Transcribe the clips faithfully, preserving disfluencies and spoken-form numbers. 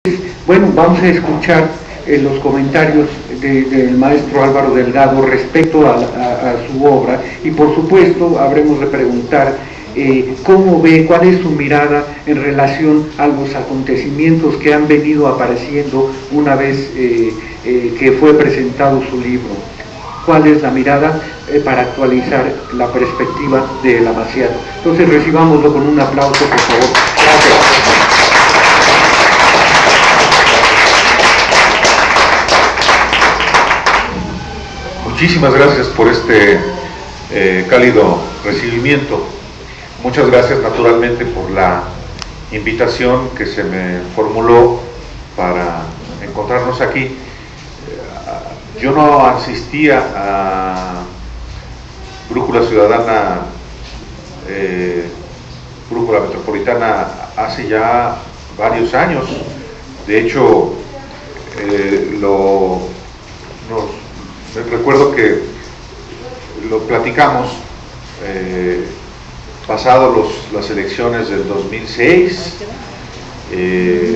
Bueno, vamos a escuchar eh, los comentarios de, del maestro Álvaro Delgado respecto a, a, a su obra, y por supuesto habremos de preguntar eh, cómo ve, cuál es su mirada en relación a los acontecimientos que han venido apareciendo una vez eh, eh, que fue presentado su libro. ¿Cuál es la mirada eh, para actualizar la perspectiva del Amaciato? Entonces recibámoslo con un aplauso, por favor. Gracias. Muchísimas gracias por este eh, cálido recibimiento. Muchas gracias naturalmente por la invitación que se me formuló para encontrarnos aquí. Yo no asistía a Brújula Ciudadana, eh, Brújula Metropolitana hace ya varios años. De hecho, eh, lo, nos, me recuerdo que lo platicamos eh, pasado los, las elecciones del dos mil seis, eh,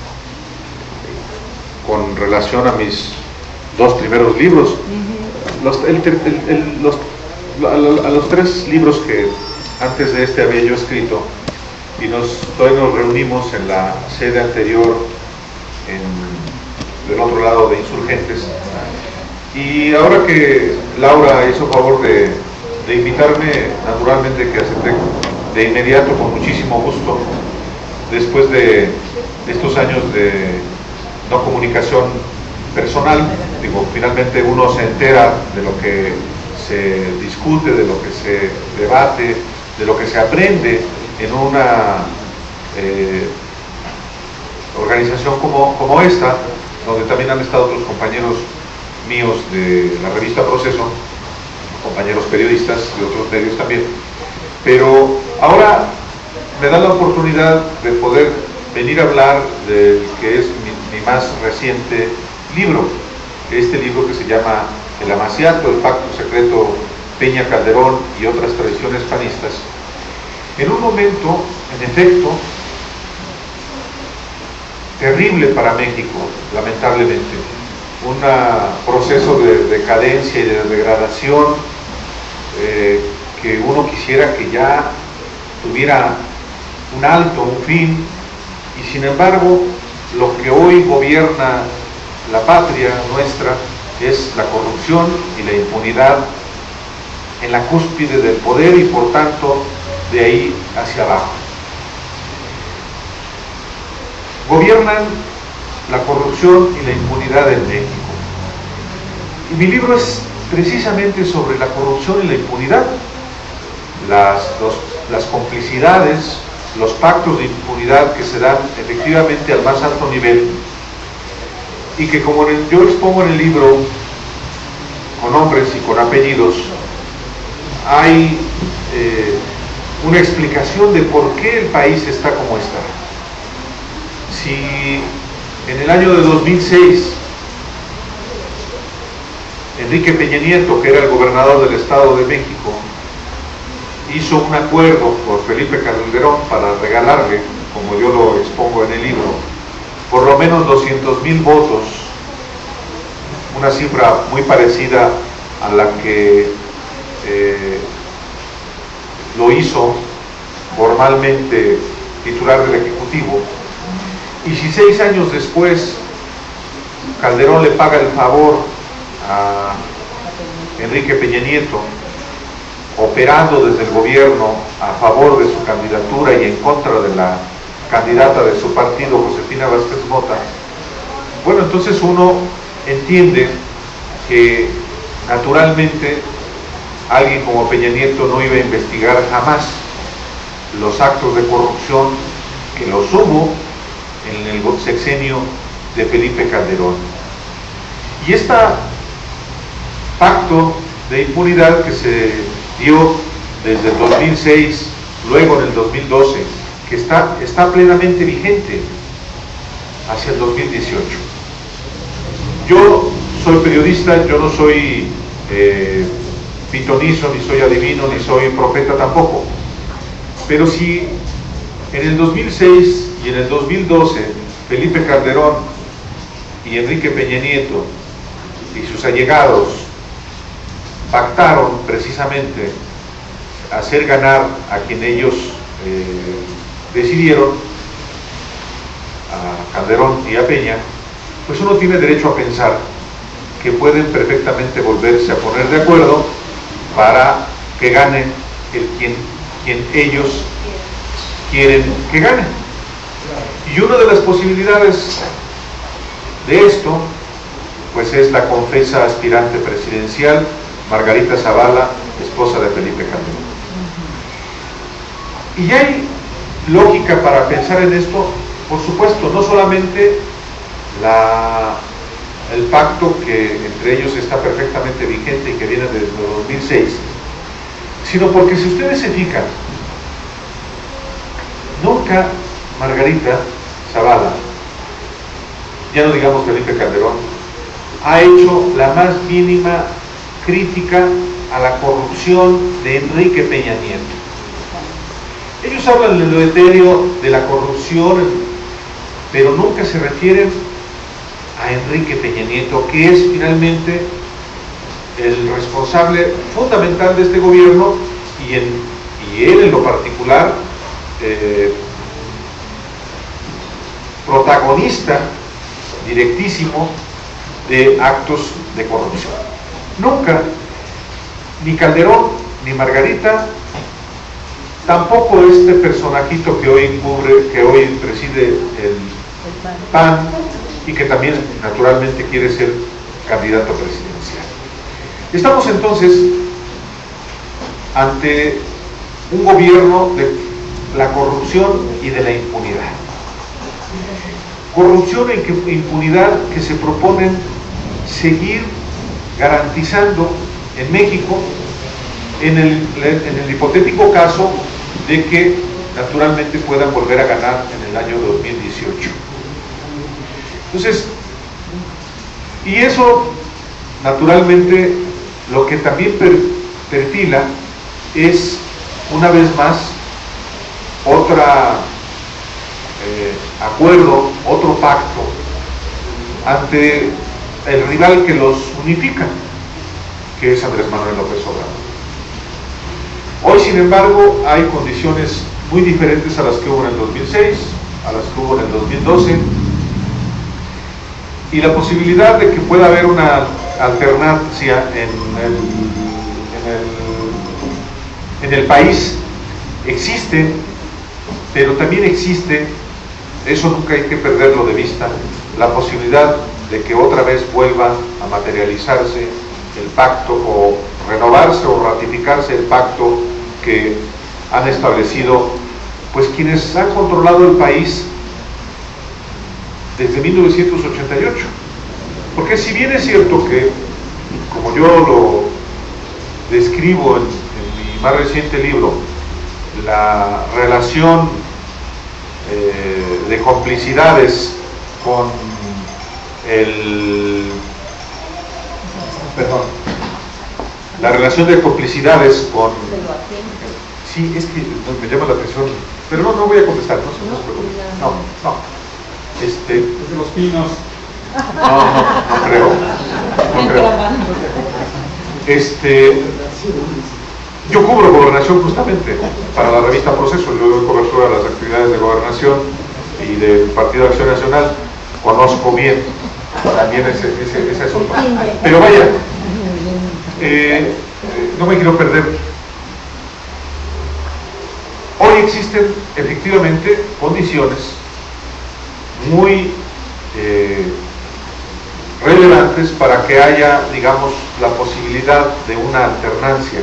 con relación a mis dos primeros libros, los, el, el, el, los, a, a los tres libros que antes de este había yo escrito, y nos, todavía nos reunimos en la sede anterior en, del otro lado de Insurgentes. Y ahora que Laura hizo favor de, de invitarme, naturalmente que acepté de inmediato con muchísimo gusto, después de estos años de no comunicación personal. Digo, finalmente uno se entera de lo que se discute, de lo que se debate, de lo que se aprende en una eh, organización como, como esta, donde también han estado otros compañeros míos de la revista Proceso, compañeros periodistas de otros medios también. Pero ahora me da la oportunidad de poder venir a hablar del que es mi, mi más reciente libro, este libro que se llama El Amaciato, el Pacto Secreto Peña Calderón y otras tradiciones panistas, en un momento, en efecto, terrible para México, lamentablemente, un proceso de decadencia y de degradación eh, que uno quisiera que ya tuviera un alto, un fin, y sin embargo, lo que hoy gobierna la patria nuestra es la corrupción y la impunidad en la cúspide del poder, y por tanto de ahí hacia abajo. Gobiernan la corrupción y la impunidad en México. Y mi libro es precisamente sobre la corrupción y la impunidad, las, los, las complicidades, los pactos de impunidad que se dan efectivamente al más alto nivel, y que, como yo expongo en el libro, con nombres y con apellidos, hay eh, una explicación de por qué el país está como está. Si en el año de dos mil seis Enrique Peña Nieto, que era el gobernador del Estado de México, hizo un acuerdo por Felipe Calderón para regalarle, como yo lo expongo en el libro, por lo menos doscientos mil votos, una cifra muy parecida a la que eh, lo hizo formalmente titular del Ejecutivo. Y si seis años después Calderón le paga el favor a Enrique Peña Nieto, operando desde el gobierno a favor de su candidatura y en contra de la candidata de su partido, Josefina Vázquez Mota, bueno, entonces uno entiende que naturalmente alguien como Peña Nieto no iba a investigar jamás los actos de corrupción que los hubo en el sexenio de Felipe Calderón. Y este pacto de impunidad que se dio desde el dos mil seis, luego en el dos mil doce, que está, está plenamente vigente hacia el dos mil dieciocho. Yo soy periodista, yo no soy eh, pitonizo, ni soy adivino, ni soy profeta tampoco, pero si en el dos mil seis y en el dos mil doce Felipe Calderón y Enrique Peña Nieto y sus allegados pactaron precisamente hacer ganar a quien ellos eh, decidieron, a Calderón y a Peña, pues uno tiene derecho a pensar que pueden perfectamente volverse a poner de acuerdo para que gane el quien, quien ellos quieren que gane. Y una de las posibilidades de esto, pues es la confesa aspirante presidencial Margarita Zavala, esposa de Felipe Calderón. Y hay lógica para pensar en esto, por supuesto, no solamente la, el pacto que entre ellos está perfectamente vigente y que viene desde dos mil seis, sino porque si ustedes se fijan, nunca Margarita Zavala, ya no digamos Felipe Calderón, ha hecho la más mínima crítica a la corrupción de Enrique Peña Nieto. Ellos hablan de lo etéreo de la corrupción, pero nunca se refieren a Enrique Peña Nieto, que es finalmente el responsable fundamental de este gobierno y, en, y él en lo particular eh, protagonista directísimo de actos de corrupción. Nunca, ni Calderón ni Margarita, tampoco este personajito que hoy cubre, que hoy preside el P A N y que también naturalmente quiere ser candidato presidencial. Estamos entonces ante un gobierno de la corrupción y de la impunidad. Corrupción e impunidad que se proponen seguir garantizando en México en el, en el hipotético caso de que naturalmente puedan volver a ganar en el año dos mil dieciocho. Entonces, y eso naturalmente lo que también per, perfila es una vez más otra eh, acuerdo, otro pacto ante el rival que los unifica, que es Andrés Manuel López Obrador. Hoy, sin embargo, hay condiciones muy diferentes a las que hubo en el dos mil seis, a las que hubo en el dos mil doce, y la posibilidad de que pueda haber una alternancia en el, en el, en el país existe, pero también existe, eso nunca hay que perderlo de vista, la posibilidad de que otra vez vuelva a materializarse el pacto o renovarse o ratificarse el pacto que han establecido pues quienes han controlado el país desde mil novecientos ochenta y ocho. Porque si bien es cierto que, como yo lo describo en, en mi más reciente libro, la relación eh, de complicidades con el perdón la relación de complicidades con sí, es que me llama la atención, pero no, no voy a contestar, no se preocupe, no, no, este desde los pinos, no, no, no creo, no creo, este yo cubro gobernación justamente para la revista Proceso, yo doy cobertura a las actividades de gobernación y del Partido Acción Nacional, conozco bien también ese, ese, ese asunto, pero vaya, eh, no me quiero perder. Hoy existen efectivamente condiciones muy eh, relevantes para que haya, digamos, la posibilidad de una alternancia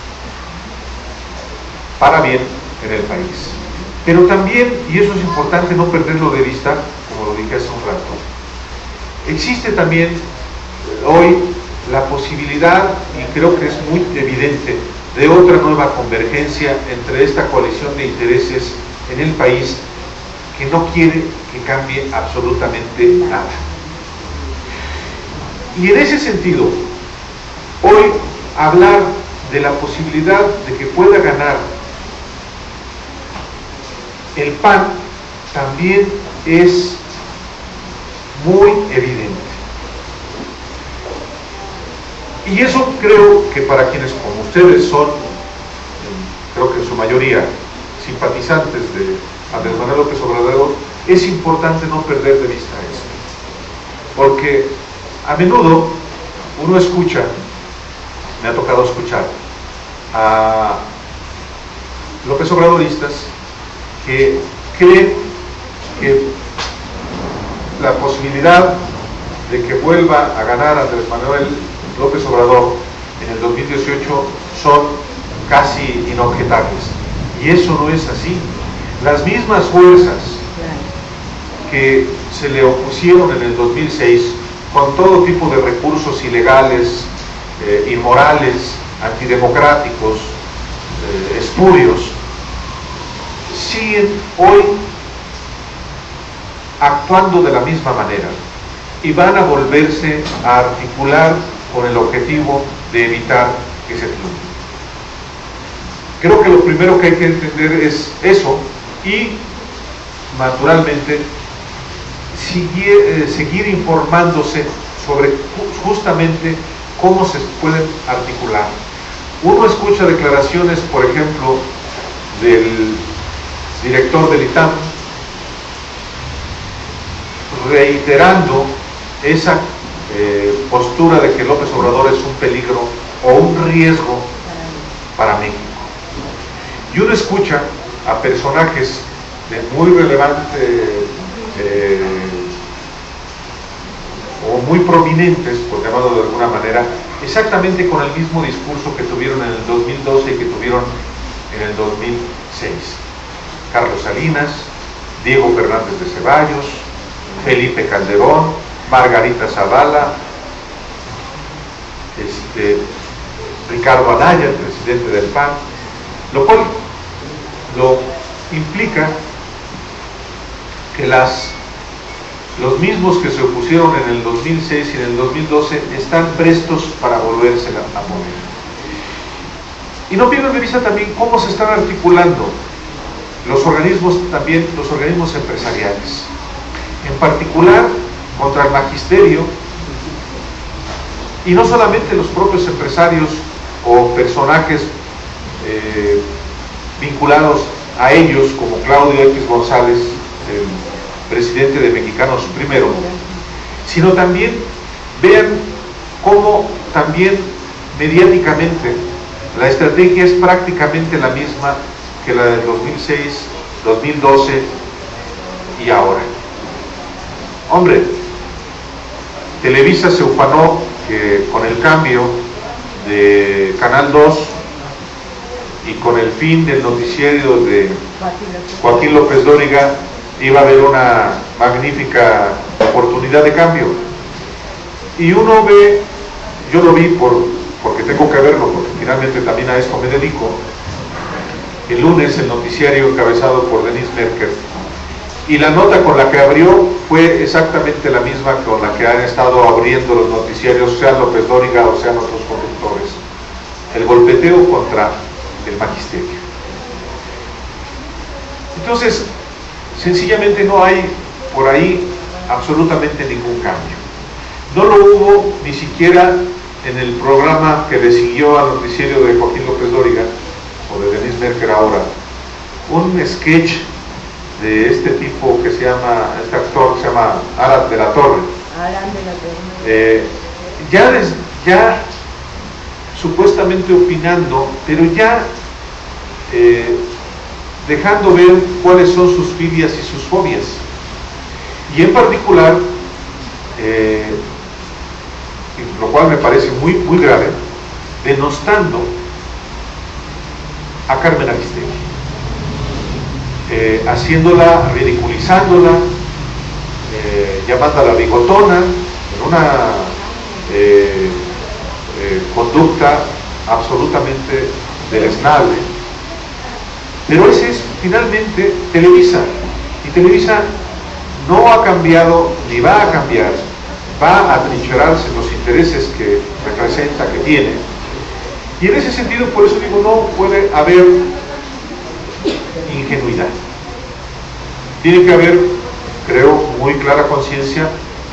para bien en el país. Pero también, y eso es importante no perderlo de vista, como lo dije hace un rato, existe también eh, hoy la posibilidad, y creo que es muy evidente, de otra nueva convergencia entre esta coalición de intereses en el país que no quiere que cambie absolutamente nada. Y en ese sentido, hoy hablar de la posibilidad de que pueda ganar el P A N también es muy evidente. Y eso creo que para quienes como ustedes son, creo que en su mayoría, simpatizantes de Andrés Manuel López Obrador, es importante no perder de vista esto. Porque a menudo uno escucha, me ha tocado escuchar, a López Obradoristas que creen que la posibilidad de que vuelva a ganar Andrés Manuel López Obrador en el dos mil dieciocho son casi inobjetables. Y eso no es así. Las mismas fuerzas que se le opusieron en el dos mil seis con todo tipo de recursos ilegales, eh, inmorales, antidemocráticos, eh, espurios, siguen hoy actuando de la misma manera y van a volverse a articular con el objetivo de evitar ese triunfo. Creo que lo primero que hay que entender es eso y, naturalmente, seguir, eh, seguir informándose sobre justamente cómo se pueden articular. Uno escucha declaraciones, por ejemplo, del director del I T A M, reiterando esa eh, postura de que López Obrador es un peligro o un riesgo para México. Y uno escucha a personajes de muy relevante eh, o muy prominentes, por llamarlo de alguna manera, exactamente con el mismo discurso que tuvieron en el dos mil doce y que tuvieron en el dos mil seis. Carlos Salinas, Diego Fernández de Ceballos, Felipe Calderón, Margarita Zavala, este, Ricardo Anaya, el presidente del P A N, lo cual lo implica que las, los mismos que se opusieron en el dos mil seis y en el dos mil doce están prestos para volverse a mover. Y no pierdan de vista también cómo se están articulando los organismos, también los organismos empresariales, en particular contra el magisterio, y no solamente los propios empresarios o personajes eh, vinculados a ellos, como Claudio X González, el presidente de Mexicanos Primero, sino también vean cómo también mediáticamente la estrategia es prácticamente la misma que la del dos mil seis, dos mil doce y ahora. Hombre, Televisa se ufanó que con el cambio de Canal dos y con el fin del noticiero de Joaquín López Dóriga iba a haber una magnífica oportunidad de cambio. Y uno ve, yo lo vi por, porque tengo que verlo, porque finalmente también a esto me dedico, el lunes el noticiario encabezado por Denis Merker, y la nota con la que abrió fue exactamente la misma con la que han estado abriendo los noticiarios, sean López Dóriga o sean otros conductores: el golpeteo contra el magisterio. Entonces, sencillamente no hay por ahí absolutamente ningún cambio. No lo hubo ni siquiera en el programa que le siguió al noticiero de Joaquín López Dóriga, o de Denis Merker ahora, un sketch de este tipo que se llama, este actor que se llama Alan de la Torre. Alan de la Torre. Eh, ya, des, ya supuestamente opinando, pero ya eh, dejando ver cuáles son sus filias y sus fobias. Y en particular, eh, lo cual me parece muy, muy grave, denostando a Carmen Aristegui, eh, haciéndola, ridiculizándola, eh, llamándola bigotona, en una eh, eh, conducta absolutamente deleznable. Pero ese es finalmente Televisa, y Televisa no ha cambiado ni va a cambiar, va a trincherarse en los intereses que representa, que tiene, y en ese sentido, por eso digo, no puede haber ingenuidad. Tiene que haber, creo, muy clara conciencia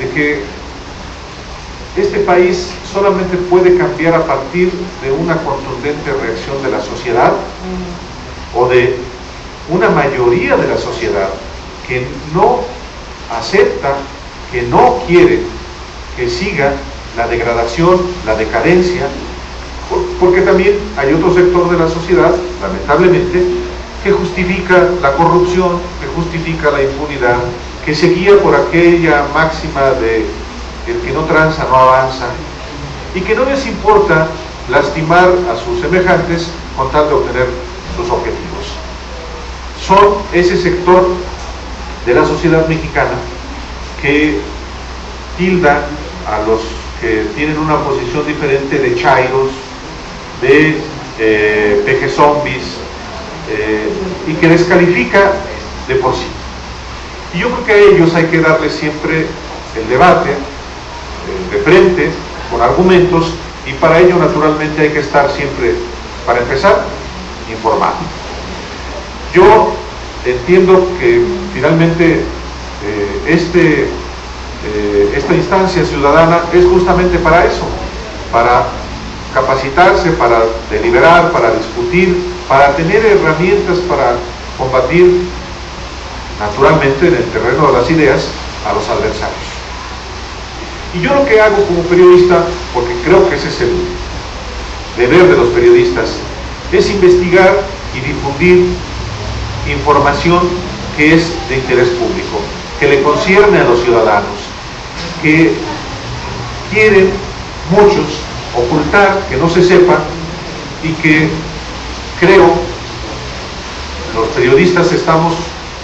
de que este país solamente puede cambiar a partir de una contundente reacción de la sociedad o de una mayoría de la sociedad que no acepta, que no quiere que siga la degradación, la decadencia, porque también hay otro sector de la sociedad, lamentablemente, que justifica la corrupción, que justifica la impunidad, que se guía por aquella máxima de el que no tranza no avanza, y que no les importa lastimar a sus semejantes con tal de obtener sus objetivos. Son ese sector de la sociedad mexicana que tilda a los que tienen una posición diferente de chairos, de eh, peje zombies, eh, y que descalifica de por sí. Y yo creo que a ellos hay que darles siempre el debate eh, de frente, con argumentos, y para ello naturalmente hay que estar siempre, para empezar, informado. Yo entiendo que finalmente eh, este, eh, esta instancia ciudadana es justamente para eso, para capacitarse, para deliberar, para discutir, para tener herramientas para combatir naturalmente en el terreno de las ideas a los adversarios. Y yo lo que hago como periodista, porque creo que ese es el deber de los periodistas, es investigar y difundir información que es de interés público, que le concierne a los ciudadanos, que quieren muchos ocultar, que no se sepa, y que creo los periodistas estamos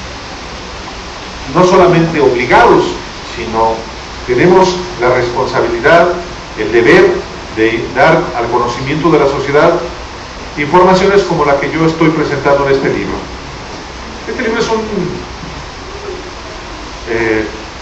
no solamente obligados, sino tenemos la responsabilidad, el deber de dar al conocimiento de la sociedad informaciones como la que yo estoy presentando en este libro. Este libro es un eh,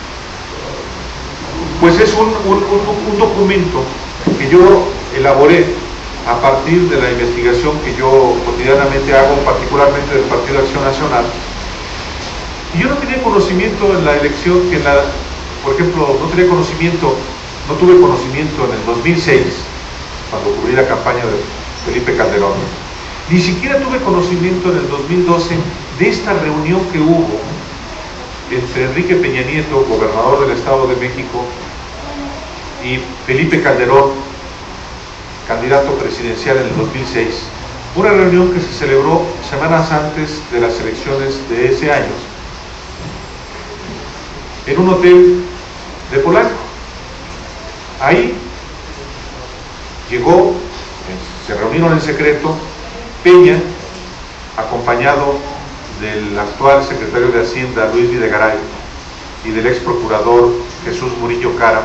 pues es un, un, un, un documento que yo elaboré a partir de la investigación que yo cotidianamente hago, particularmente del Partido Acción Nacional. Y yo no tenía conocimiento en la elección, que en la, por ejemplo, no tenía conocimiento, no tuve conocimiento en el dos mil seis, cuando cubrí la campaña de Felipe Calderón. Ni siquiera tuve conocimiento en el dos mil doce de esta reunión que hubo entre Enrique Peña Nieto, gobernador del Estado de México, y Felipe Calderón, candidato presidencial en el dos mil seis. Una reunión que se celebró semanas antes de las elecciones de ese año, en un hotel de Polanco. Ahí llegó, se reunieron en secreto, Peña, acompañado del actual secretario de Hacienda, Luis Videgaray, y del ex procurador Jesús Murillo Caram,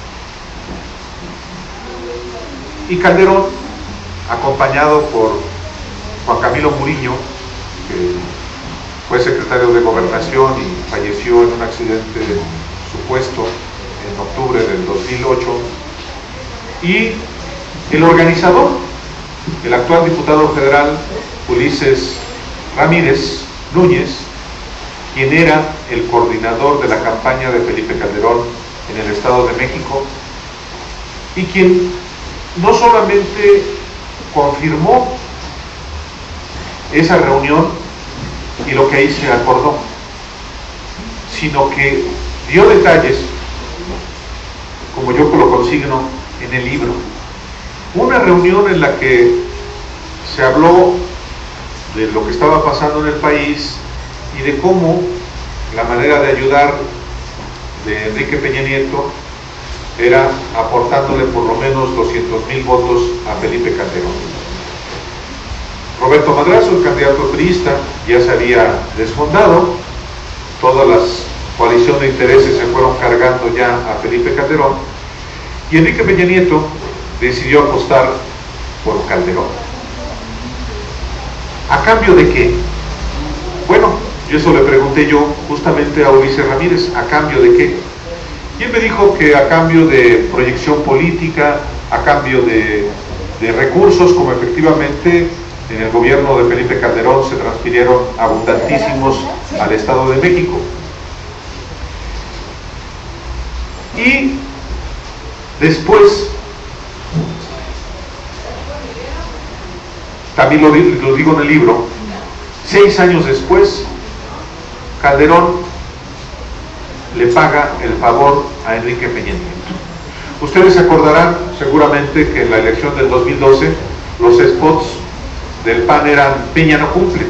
y Calderón, acompañado por Juan Camilo Murillo, que fue secretario de Gobernación y falleció en un accidente supuesto en octubre del dos mil ocho, y el organizador, el actual diputado federal Ulises Ramírez Núñez, quien era el coordinador de la campaña de Felipe Calderón en el Estado de México, y quien no solamente confirmó esa reunión y lo que ahí se acordó, sino que dio detalles, como yo lo consigno en el libro. Una reunión en la que se habló de lo que estaba pasando en el país y de cómo la manera de ayudar de Enrique Peña Nieto era aportándole por lo menos doscientos mil votos a Felipe Calderón. Roberto Madrazo, el candidato priista, ya se había desfondado, todas las coaliciones de intereses se fueron cargando ya a Felipe Calderón, y Enrique Peña Nieto decidió apostar por Calderón. ¿A cambio de qué? Bueno, yo eso le pregunté yo justamente a Ulises Ramírez, ¿a cambio de qué? Y él me dijo que a cambio de proyección política, a cambio de, de recursos, como efectivamente en el gobierno de Felipe Calderón se transfirieron abundantísimos al Estado de México. Y después, también lo, lo digo en el libro, seis años después, Calderón le paga el favor a Enrique Peña Nieto. Ustedes se acordarán seguramente que en la elección del dos mil doce los spots del P A N eran Peña no cumple,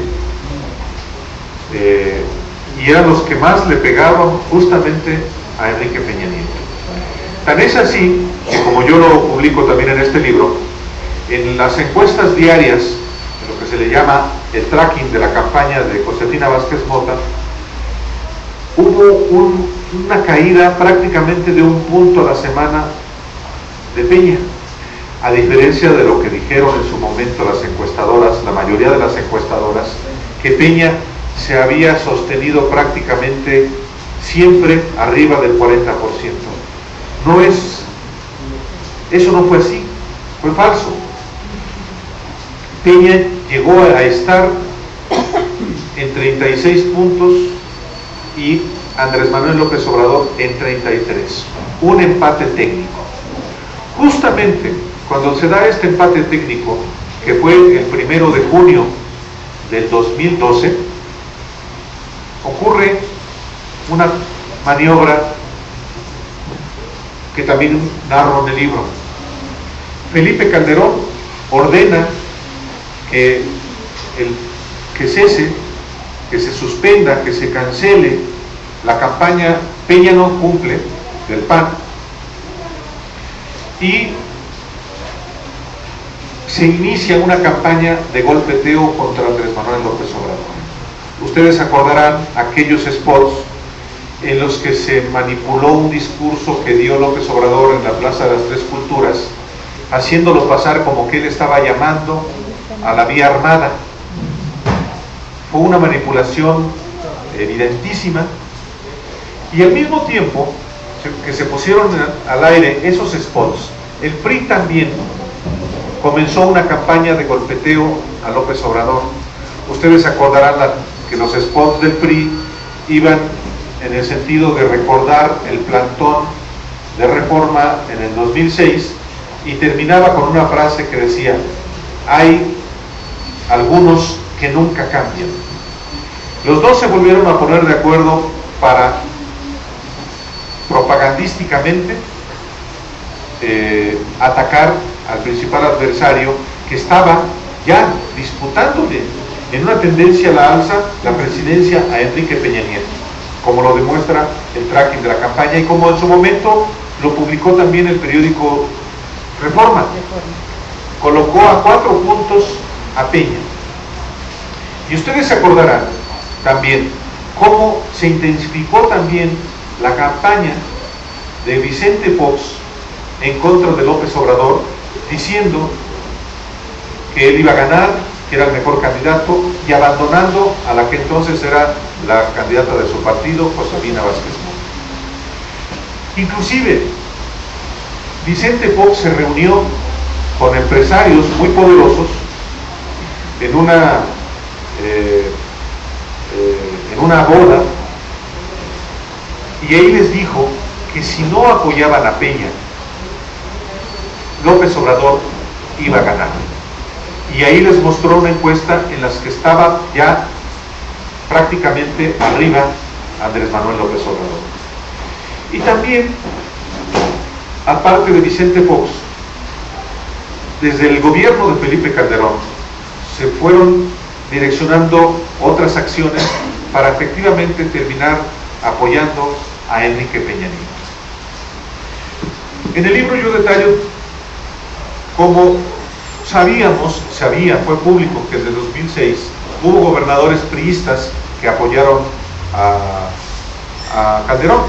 eh, y eran los que más le pegaban justamente a Enrique Peña Nieto. Tan es así que, como yo lo publico también en este libro, en las encuestas diarias, en lo que se le llama el tracking de la campaña de Josefina Vázquez Mota, hubo un, una caída prácticamente de un punto a la semana de Peña, a diferencia de lo que dijeron en su momento las encuestadoras, la mayoría de las encuestadoras, que Peña se había sostenido prácticamente siempre arriba del cuarenta por ciento. No es, eso no fue así, fue falso. Peña llegó a estar en treinta y seis puntos y Andrés Manuel López Obrador en treinta y tres, un empate técnico. Justamente cuando se da este empate técnico, que fue el primero de junio del dos mil doce, ocurre una maniobra que también narro en el libro. Felipe Calderón ordena que, el, que cese, que se suspenda, que se cancele la campaña Peña no cumple del P A N, y se inicia una campaña de golpeteo contra Andrés Manuel López Obrador. Ustedes acordarán aquellos spots en los que se manipuló un discurso que dio López Obrador en la Plaza de las Tres Culturas, haciéndolo pasar como que él estaba llamando a la vía armada. Fue una manipulación evidentísima, y al mismo tiempo que se pusieron al aire esos spots, el P R I también comenzó una campaña de golpeteo a López Obrador. Ustedes acordarán la, que los spots del P R I iban en el sentido de recordar el plantón de Reforma en el dos mil seis, y terminaba con una frase que decía: hay algunos que nunca cambian. Los dos se volvieron a poner de acuerdo para propagandísticamente eh, atacar al principal adversario, que estaba ya disputándole en una tendencia a la alza la presidencia a Enrique Peña Nieto, como lo demuestra el tracking de la campaña y como en su momento lo publicó también el periódico Reforma. Colocó a cuatro puntos a Peña. Y ustedes se acordarán también cómo se intensificó también la campaña de Vicente Fox en contra de López Obrador, diciendo que él iba a ganar, que era el mejor candidato, y abandonando a la que entonces era la candidata de su partido, Josefina Vázquez Mota. Inclusive, Vicente Fox se reunió con empresarios muy poderosos en una eh, eh, en una boda, y ahí les dijo que si no apoyaban a Peña, López Obrador iba a ganar. Y ahí les mostró una encuesta en las que estaba ya prácticamente arriba Andrés Manuel López Obrador. Y también, aparte de Vicente Fox, desde el gobierno de Felipe Calderón se fueron direccionando otras acciones para efectivamente terminar apoyando a Enrique Peña Nieto. En el libro yo detallo cómo sabíamos, sabía, fue público que desde dos mil seis hubo gobernadores priistas que apoyaron a, a Calderón.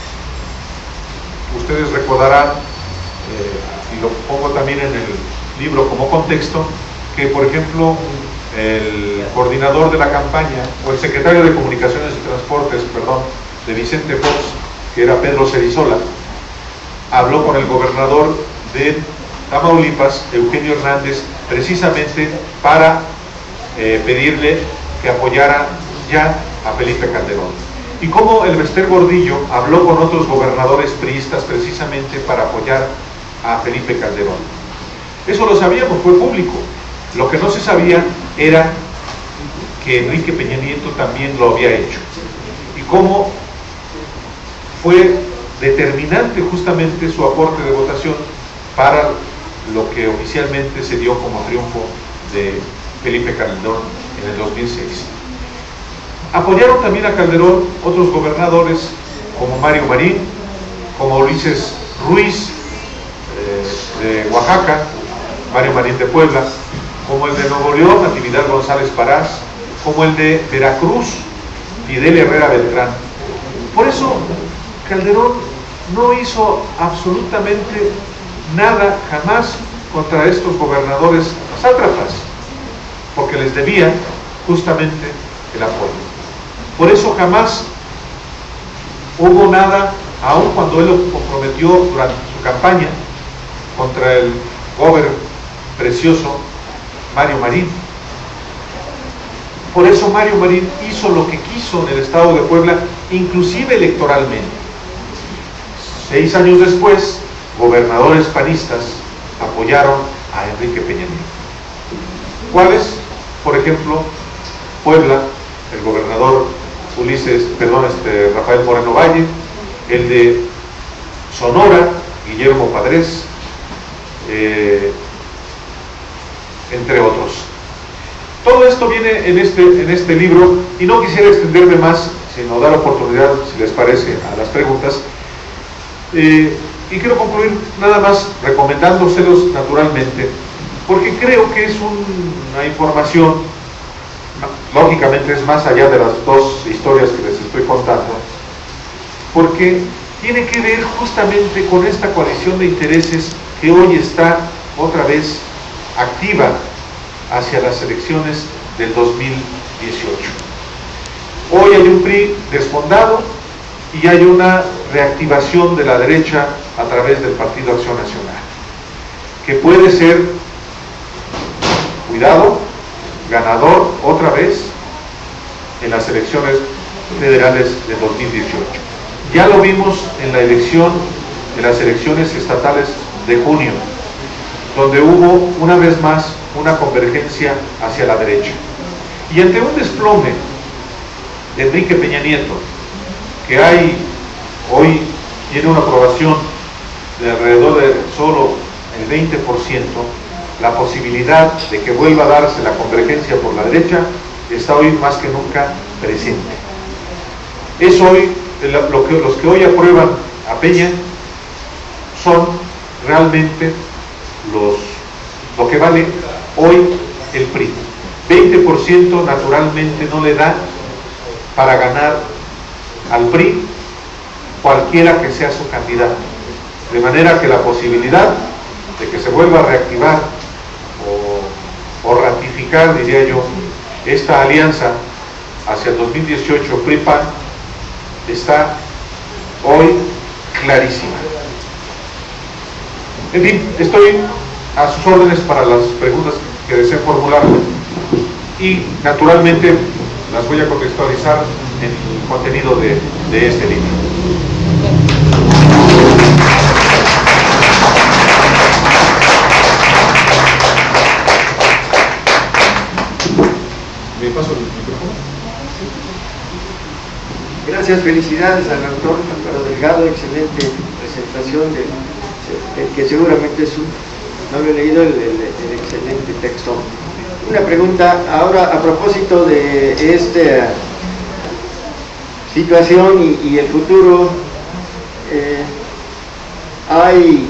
Ustedes recordarán, eh, y lo pongo también en el libro como contexto, que por ejemplo el coordinador de la campaña, o el secretario de Comunicaciones y Transportes, perdón, de Vicente Fox, que era Pedro Cerizola, habló con el gobernador de Tamaulipas, Eugenio Hernández, precisamente para eh, pedirle que apoyara ya a Felipe Calderón. y cómo el Bester Gordillo habló con otros gobernadores priistas precisamente para apoyar a Felipe Calderón. Eso lo sabíamos, fue público. Lo que no se sabía era que Enrique Peña Nieto también lo había hecho, y cómo fue determinante justamente su aporte de votación para lo que oficialmente se dio como triunfo de Felipe Calderón en el dos mil seis. Apoyaron también a Calderón otros gobernadores como Mario Marín, como Ulises Ruiz eh, de Oaxaca, Mario Marín de Puebla, como el de Nuevo León, Natividad González Parás, como el de Veracruz, Fidel Herrera Beltrán. Por eso Calderón no hizo absolutamente nada jamás contra estos gobernadores sátrapas, porque les debía justamente el apoyo. Por eso jamás hubo nada, aun cuando él lo comprometió durante su campaña contra el gober precioso Mario Marín. Por eso Mario Marín hizo lo que quiso en el estado de Puebla, inclusive electoralmente. Seis años después, gobernadores panistas apoyaron a Enrique Peña Nieto. ¿Cuáles? Por ejemplo, Puebla, el gobernador Ulises, perdón, este, Rafael Moreno Valle, el de Sonora, Guillermo Padres, eh, entre otros. Todo esto viene en este, en este libro, y no quisiera extenderme más, sino dar oportunidad, si les parece, a las preguntas. Eh, y quiero concluir nada más recomendándoselos naturalmente, porque creo que es un, una información, lógicamente es más allá de las dos historias que les estoy contando, porque tiene que ver justamente con esta coalición de intereses que hoy está otra vez activa hacia las elecciones del dos mil dieciocho. Hoy hay un P R I desfondado y hay una reactivación de la derecha a través del Partido Acción Nacional, que puede ser, cuidado, ganador otra vez en las elecciones federales del dos mil dieciocho. Ya lo vimos en la elección, en las elecciones estatales de junio, donde hubo una vez más una convergencia hacia la derecha. Y ante un desplome de Enrique Peña Nieto, que hay hoy, tiene una aprobación de alrededor de solo el veinte por ciento, la posibilidad de que vuelva a darse la convergencia por la derecha está hoy más que nunca presente. Es hoy, lo que, los que hoy aprueban a Peña son realmente los, lo que vale hoy el P R I. veinte por ciento naturalmente no le da para ganar al P R I cualquiera que sea su candidato, de manera que la posibilidad de que se vuelva a reactivar o, o ratificar, diría yo, esta alianza hacia el dos mil dieciocho P R I-P A N está hoy clarísima. En fin, estoy a sus órdenes para las preguntas que deseen formular y naturalmente las voy a contextualizar en el contenido de, de este libro. ¿Me paso el micrófono? Gracias, felicidades al autor Álvaro Delgado, excelente presentación de, de, de que seguramente es un, no lo he leído, el, el, el excelente texto. Una pregunta ahora a propósito de esta situación y, y el futuro. Eh, hay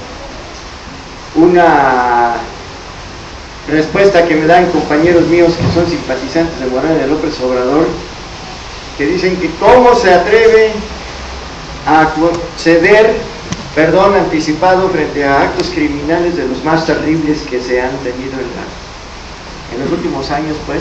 una respuesta que me dan compañeros míos que son simpatizantes de Morena de López Obrador, que dicen que cómo se atreve a ceder perdón anticipado frente a actos criminales de los más terribles que se han tenido en, la, en los últimos años, pues.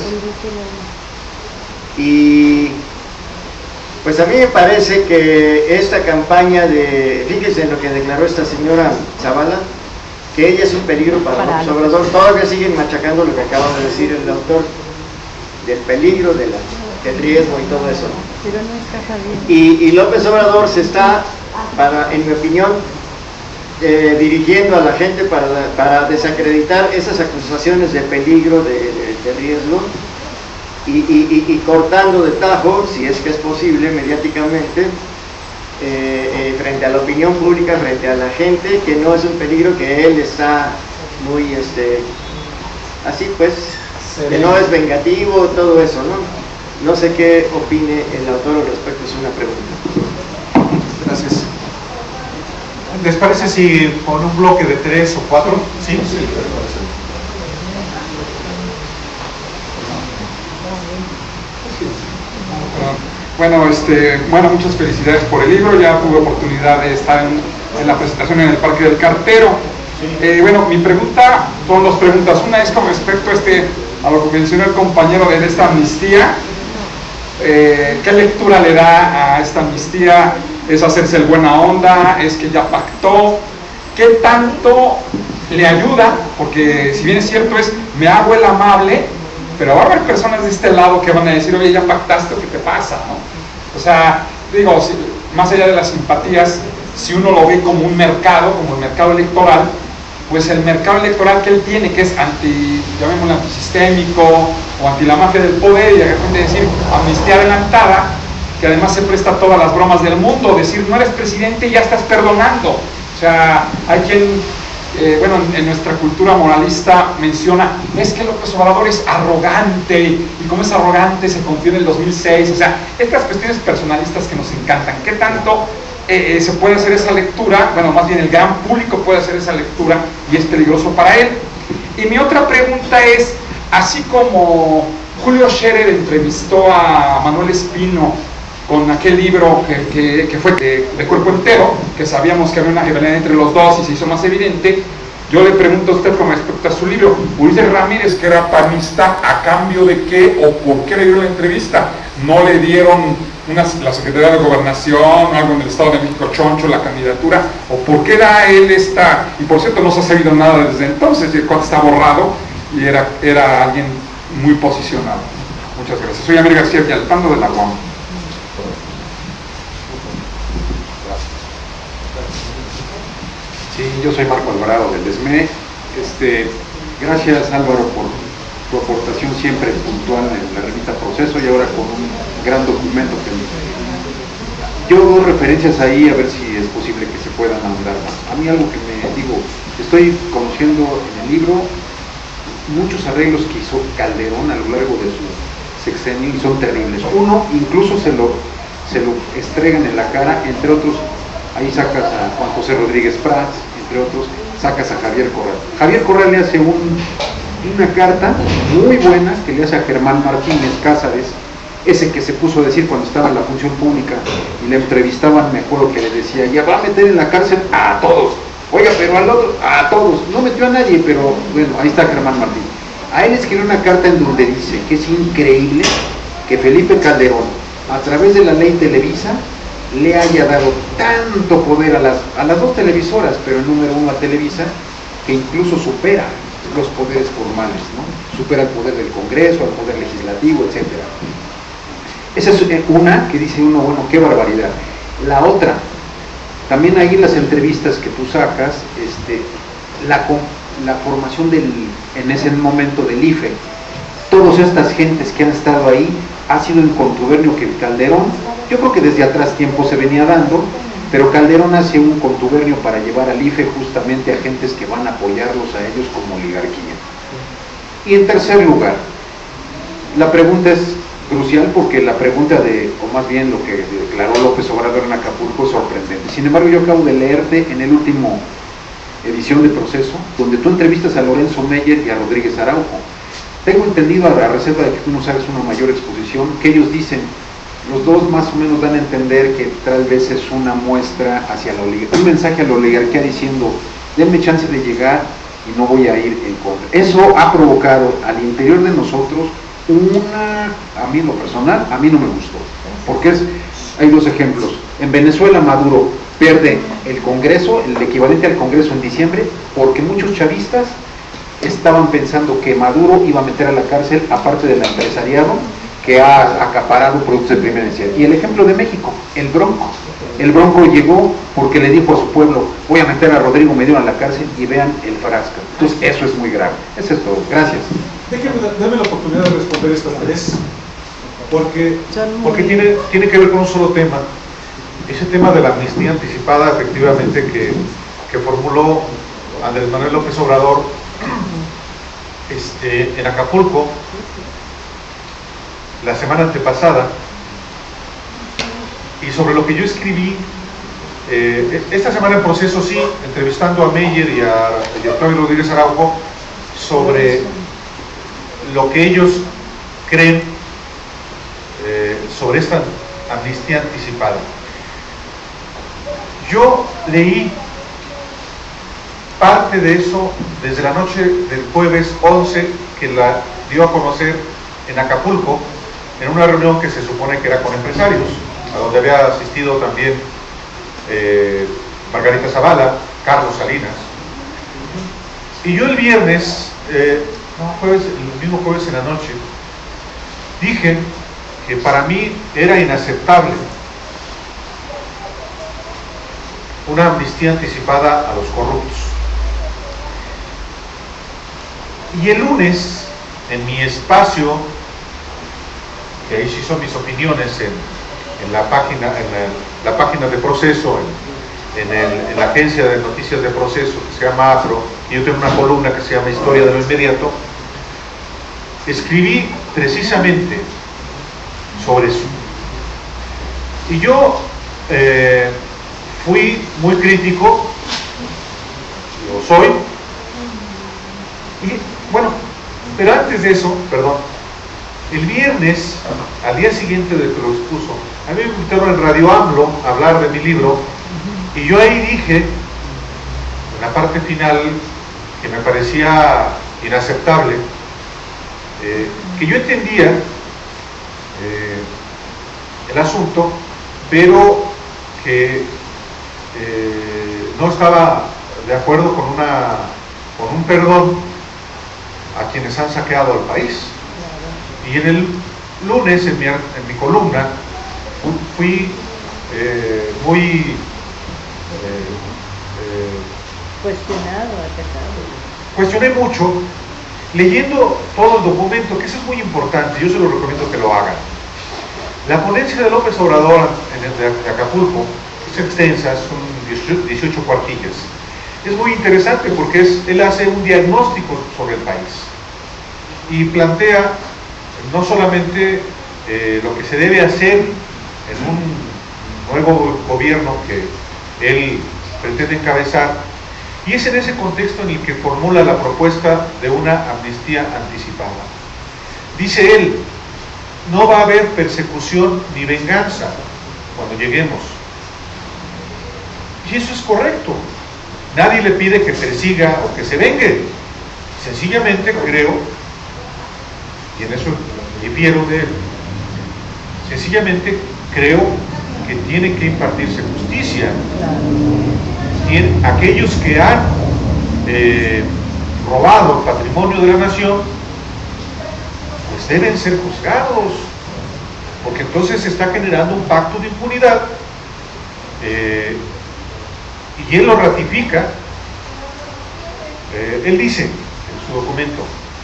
Y pues a mí me parece que esta campaña de, fíjense en lo que declaró esta señora Zavala, que ella es un peligro para, para López Obrador. Todavía siguen machacando lo que acaba de decir el autor, del peligro, de la, del riesgo y todo eso. Pero no encaja bien. Y, y López Obrador se está, para, en mi opinión, eh, dirigiendo a la gente para, para desacreditar esas acusaciones de peligro, de, de, de riesgo, y, y, y, y cortando de tajo, si es que es posible, mediáticamente, eh, eh, frente a la opinión pública, frente a la gente, que no es un peligro, que él está muy, este, así pues, que no es vengativo, todo eso, ¿no? No sé qué opine el autor al respecto, es una pregunta. Gracias. ¿Les parece si con un bloque de tres o cuatro? Sí, sí. Bueno, este, bueno, muchas felicidades por el libro. Ya tuve oportunidad de estar en, en la presentación en el Parque del Cartero. Eh, bueno, mi pregunta, son dos preguntas. Una es con respecto a, este, a lo que mencionó el compañero de esta amnistía. Eh, ¿Qué lectura le da a esta amnistía? ¿Es hacerse el buena onda? ¿Es que ya pactó? ¿Qué tanto le ayuda? Porque si bien es cierto, es me hago el amable, pero va a haber personas de este lado que van a decir, oye, ya pactaste, ¿o qué te pasa? ¿No? O sea, digo, si, más allá de las simpatías, si uno lo ve como un mercado, como el mercado electoral, pues el mercado electoral que él tiene, que es anti, llamémoslo antisistémico o anti la mafia del poder, y de repente decir amnistía adelantada, que además se presta a todas las bromas del mundo, decir no eres presidente y ya estás perdonando. O sea, hay quien, eh, bueno, en, en nuestra cultura moralista menciona, es que López Obrador es arrogante, y como es arrogante se confió en el dos mil seis, o sea, estas cuestiones personalistas que nos encantan. ¿Qué tanto Eh, eh, se puede hacer esa lectura? Bueno, más bien el gran público puede hacer esa lectura y es peligroso para él. Y mi otra pregunta es, así como Julio Scherer entrevistó a Manuel Espino con aquel libro que, que, que fue de, de Cuerpo Entero, que sabíamos que había una rivalidad entre los dos y se hizo más evidente, yo le pregunto a usted con respecto a su libro, Ulises Ramírez, que era panista, ¿a cambio de qué o por qué le dio la entrevista? ¿No le dieron una, la Secretaría de Gobernación, algo en el Estado de México, choncho, la candidatura? ¿O por qué da él esta? Y por cierto, no se ha sabido nada desde entonces, el cuate está borrado y era, era alguien muy posicionado. Muchas gracias. Soy Amir García Villalpando de la U A M. Sí, yo soy Marco Alvarado del ESME. Este, gracias Álvaro por tu aportación siempre puntual en la revista Proceso y ahora con un gran documento que yo doy referencias ahí a ver si es posible que se puedan ahondar más. A mí algo que me digo, estoy conociendo en el libro muchos arreglos que hizo Calderón a lo largo de su sexenio y son terribles. Uno, incluso se lo, se lo estregan en la cara, entre otros, ahí sacas a Juan José Rodríguez Prats, entre otros, sacas a Javier Corral. Javier Corral le hace un, una carta muy buena que le hace a Germán Martínez Cázares, ese que se puso a decir cuando estaba en la función pública y le entrevistaban, me acuerdo que le decía, ya va a meter en la cárcel a todos, oiga, pero al otro, a todos, no metió a nadie, pero bueno, ahí está Germán Martínez. A él escribió una carta en donde dice que es increíble que Felipe Calderón, a través de la ley Televisa, le haya dado tanto poder a las, a las dos televisoras, pero el número uno a Televisa, que incluso supera los poderes formales, ¿no? Supera el poder del Congreso, el poder legislativo, etcétera. Esa es una que dice uno, bueno, qué barbaridad. La otra, también ahí en las entrevistas que tú sacas, este, la, la formación del, en ese momento del I F E, todas estas gentes que han estado ahí, ha sido en contubernio que Calderón, yo creo que desde atrás tiempo se venía dando, pero Calderón hace un contubernio para llevar al I F E justamente a gentes que van a apoyarlos a ellos como oligarquía. Y en tercer lugar, la pregunta es crucial porque la pregunta de, o más bien lo que declaró López Obrador en Acapulco es sorprendente. Sin embargo, yo acabo de leerte en el último edición de Proceso, donde tú entrevistas a Lorenzo Meyer y a Rodríguez Araujo. Tengo entendido, a la reserva de que tú nos hagas una mayor exposición, que ellos dicen, los dos más o menos dan a entender que tal vez es una muestra hacia la oligarquía, un mensaje a la oligarquía diciendo, denme chance de llegar y no voy a ir en contra. Eso ha provocado al interior de nosotros una, a mí en lo personal, a mí no me gustó, porque es, hay dos ejemplos. En Venezuela Maduro pierde el Congreso, el equivalente al Congreso en diciembre, porque muchos chavistas estaban pensando que Maduro iba a meter a la cárcel, aparte del empresariado, que ha acaparado productos de primera necesidad. Y el ejemplo de México, el Bronco. El Bronco llegó porque le dijo a su pueblo, voy a meter a Rodrigo Medina a la cárcel, y vean el frasco. Entonces eso es muy grave. Eso es todo. Gracias. Déjeme, dame la oportunidad de responder estas tres, porque, porque tiene, tiene que ver con un solo tema. Ese tema de la amnistía anticipada, efectivamente, que, que formuló Andrés Manuel López Obrador este, en Acapulco la semana antepasada, y sobre lo que yo escribí eh, esta semana en Proceso, sí, entrevistando a Meyer y a, y a Octavio Rodríguez Araujo sobre lo que ellos creen eh, sobre esta amnistía anticipada. Yo leí parte de eso desde la noche del jueves once, que la dio a conocer en Acapulco, en una reunión que se supone que era con empresarios, a donde había asistido también eh, Margarita Zavala, Carlos Salinas. Y yo el viernes, eh, no, jueves, el mismo jueves en la noche, dije que para mí era inaceptable una amnistía anticipada a los corruptos. Y el lunes, en mi espacio, que ahí sí son mis opiniones, en, en, la, página, en la, la página de Proceso, en, en, el, en la agencia de noticias de Proceso, que se llama Afro, y yo tengo una columna que se llama Historia de lo Inmediato, escribí precisamente sobre eso. Y yo eh, fui muy crítico, lo soy, y bueno, pero antes de eso, perdón, el viernes, al día siguiente de que lo expuso, a mí me invitaron en Radio AMLO a hablar de mi libro, y yo ahí dije, en la parte final, que me parecía inaceptable, eh, que yo entendía eh, el asunto, pero que eh, no estaba de acuerdo con, una, con un perdón a quienes han saqueado al país. Y en el lunes, en mi, en mi columna, fui eh, muy eh, eh, cuestionado, atacado. Cuestioné mucho, leyendo todo el documento, que eso es muy importante, yo se lo recomiendo que lo hagan. La ponencia de López Obrador en el de Acapulco es extensa, son dieciocho cuartillas. Es muy interesante porque es, él hace un diagnóstico sobre el país y plantea no solamente eh, lo que se debe hacer en un nuevo gobierno que él pretende encabezar, y es en ese contexto en el que formula la propuesta de una amnistía anticipada. Dice él, no va a haber persecución ni venganza cuando lleguemos. Y eso es correcto. Nadie le pide que persiga o que se vengue. Sencillamente creo, y en eso difiero de él, sencillamente creo que tiene que impartirse justicia. Y aquellos que han eh, robado el patrimonio de la nación, pues deben ser juzgados, porque entonces se está generando un pacto de impunidad, eh, y él lo ratifica. Eh, él dice en su documento,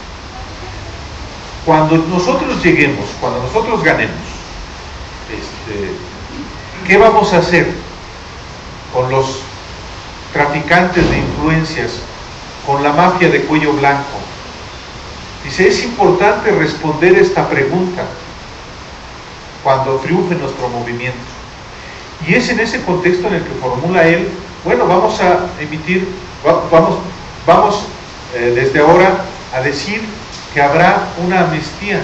cuando nosotros lleguemos, cuando nosotros ganemos, este, ¿qué vamos a hacer con los traficantes de influencias, con la mafia de cuello blanco? Dice, es importante responder esta pregunta cuando triunfe nuestro movimiento. Y es en ese contexto en el que formula él, bueno, vamos a emitir, vamos, vamos eh, desde ahora a decir que habrá una amnistía.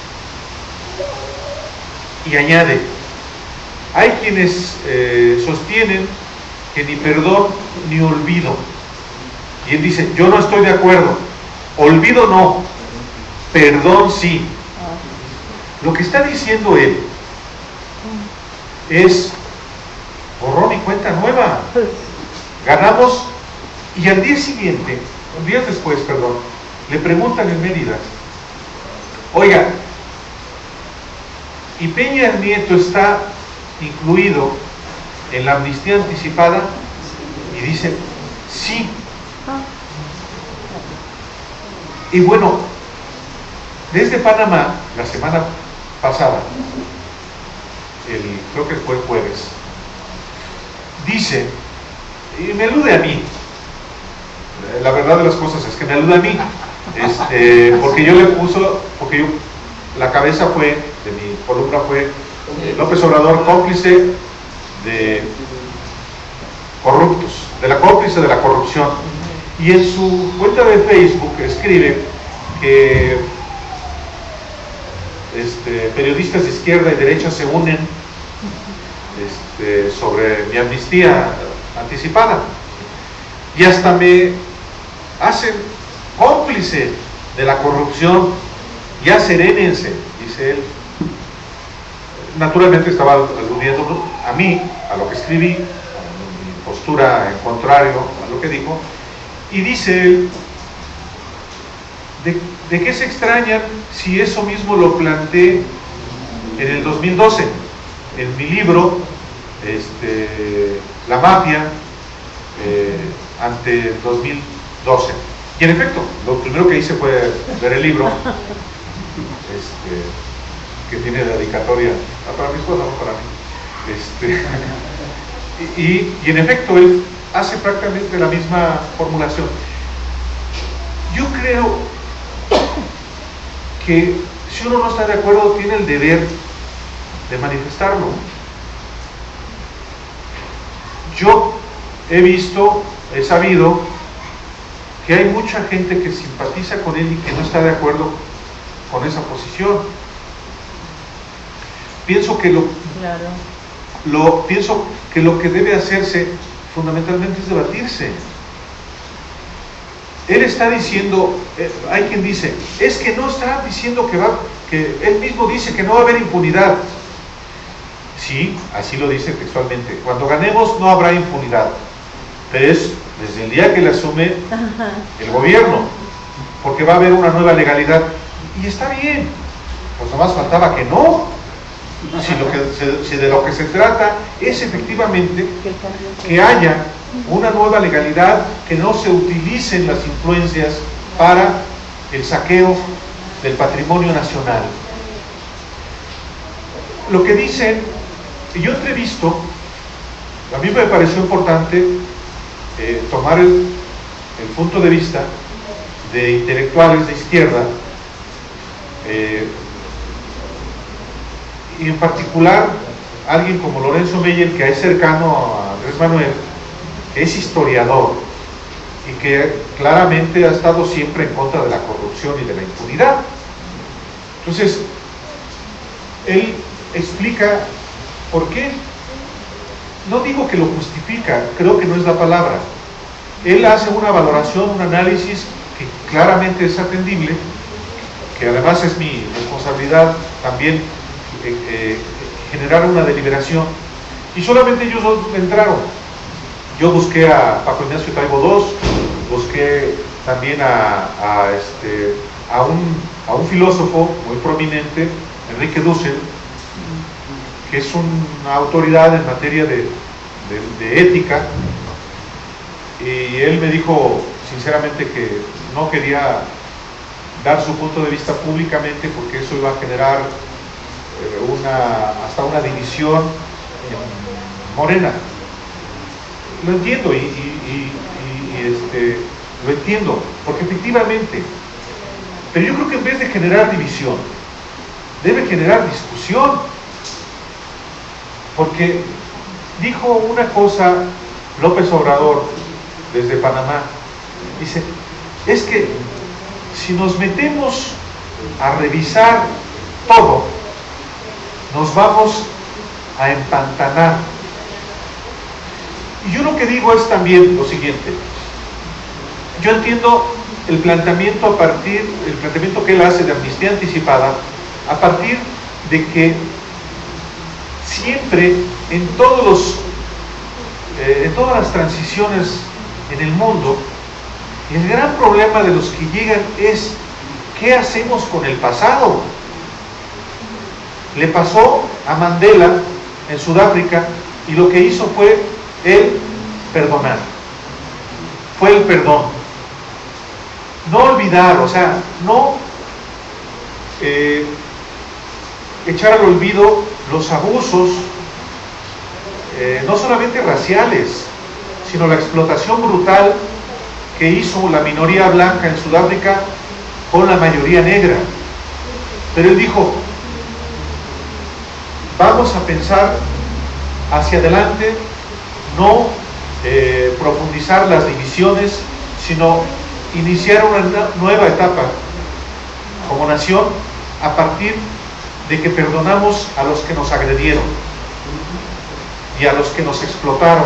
Y añade, hay quienes eh, sostienen que ni perdón ni olvido. Y él dice, yo no estoy de acuerdo, olvido no, perdón sí. Lo que está diciendo él es borrón y cuenta nueva. Ganamos, y al día siguiente, días después, perdón, le preguntan en Mérida, oiga, y Peña Nieto está incluido en la amnistía anticipada, y dice, sí. Y bueno, desde Panamá, la semana pasada, el, creo que fue el jueves, dice, y me alude a mí, la verdad de las cosas es que me alude a mí, este, porque yo le puso, porque yo, la cabeza fue, de mi columna fue, eh, López Obrador cómplice de corruptos, de la cómplice de la corrupción, y en su cuenta de Facebook escribe que este, periodistas de izquierda y derecha se unen este, sobre mi amnistía anticipada, y hasta me hacen cómplice de la corrupción, ya serénense, dice él. Naturalmente estaba aludiendo a mí, a lo que escribí, a mi postura en contrario a lo que dijo, y dice él, ¿de, de qué se extrañan si eso mismo lo planteé en el dos mil doce, en mi libro, este, La Mafia, eh, ante dos mil doce? Y en efecto, lo primero que hice fue ver el libro, este, que tiene dedicatoria para mi esposa, no para mí. Este, y, y en efecto, él hace prácticamente la misma formulación. Yo creo que si uno no está de acuerdo, tiene el deber de manifestarlo. Yo he visto, he sabido que hay mucha gente que simpatiza con él y que no está de acuerdo con esa posición. Pienso que lo, claro. lo, pienso que lo que debe hacerse fundamentalmente es debatirse. Él está diciendo, eh, hay quien dice, es que no está diciendo que va, que él mismo dice que no va a haber impunidad. Sí, así lo dice textualmente. Cuando ganemos no habrá impunidad. Pero es desde el día que le asume el gobierno, porque va a haber una nueva legalidad. Y está bien, pues nomás faltaba que no. Si, lo que se, si de lo que se trata es efectivamente que haya una nueva legalidad, que no se utilicen las influencias para el saqueo del patrimonio nacional. Lo que dicen, yo entrevisto, a mí me pareció importante eh, tomar el, el punto de vista de intelectuales de izquierda, eh, y en particular alguien como Lorenzo Meyer, que es cercano a Andrés Manuel, que es historiador y que claramente ha estado siempre en contra de la corrupción y de la impunidad. Entonces, él explica por qué. No digo que lo justifica, creo que no es la palabra. Él hace una valoración, un análisis que claramente es atendible, que además es mi responsabilidad también eh, eh, generar una deliberación, y solamente ellos dos entraron. Yo busqué a Paco Ignacio Taibo dos, busqué también a, a, este, a, un, a un filósofo muy prominente, Enrique Dussel, que es una autoridad en materia de, de, de ética, y él me dijo sinceramente que no quería dar su punto de vista públicamente porque eso iba a generar eh, una, hasta una división en Morena. Lo entiendo y, y, y, y este, lo entiendo, porque efectivamente, pero yo creo que en vez de generar división, debe generar discusión, porque dijo una cosa López Obrador desde Panamá, dice, es que si nos metemos a revisar todo, nos vamos a empantanar. Y yo lo que digo es también lo siguiente, yo entiendo el planteamiento a partir, el planteamiento que él hace de amnistía anticipada, a partir de que siempre en todos los, eh, en todas las transiciones en el mundo, el gran problema de los que llegan es ¿qué hacemos con el pasado? Le pasó a Mandela en Sudáfrica y lo que hizo fue el perdonar. Fue el perdón. No olvidar, o sea, no eh, echar al olvido los abusos, eh, no solamente raciales, sino la explotación brutal que hizo la minoría blanca en Sudáfrica con la mayoría negra. Pero él dijo, vamos a pensar hacia adelante, no eh, profundizar las divisiones, sino iniciar una nueva etapa como nación a partir de que perdonamos a los que nos agredieron y a los que nos explotaron.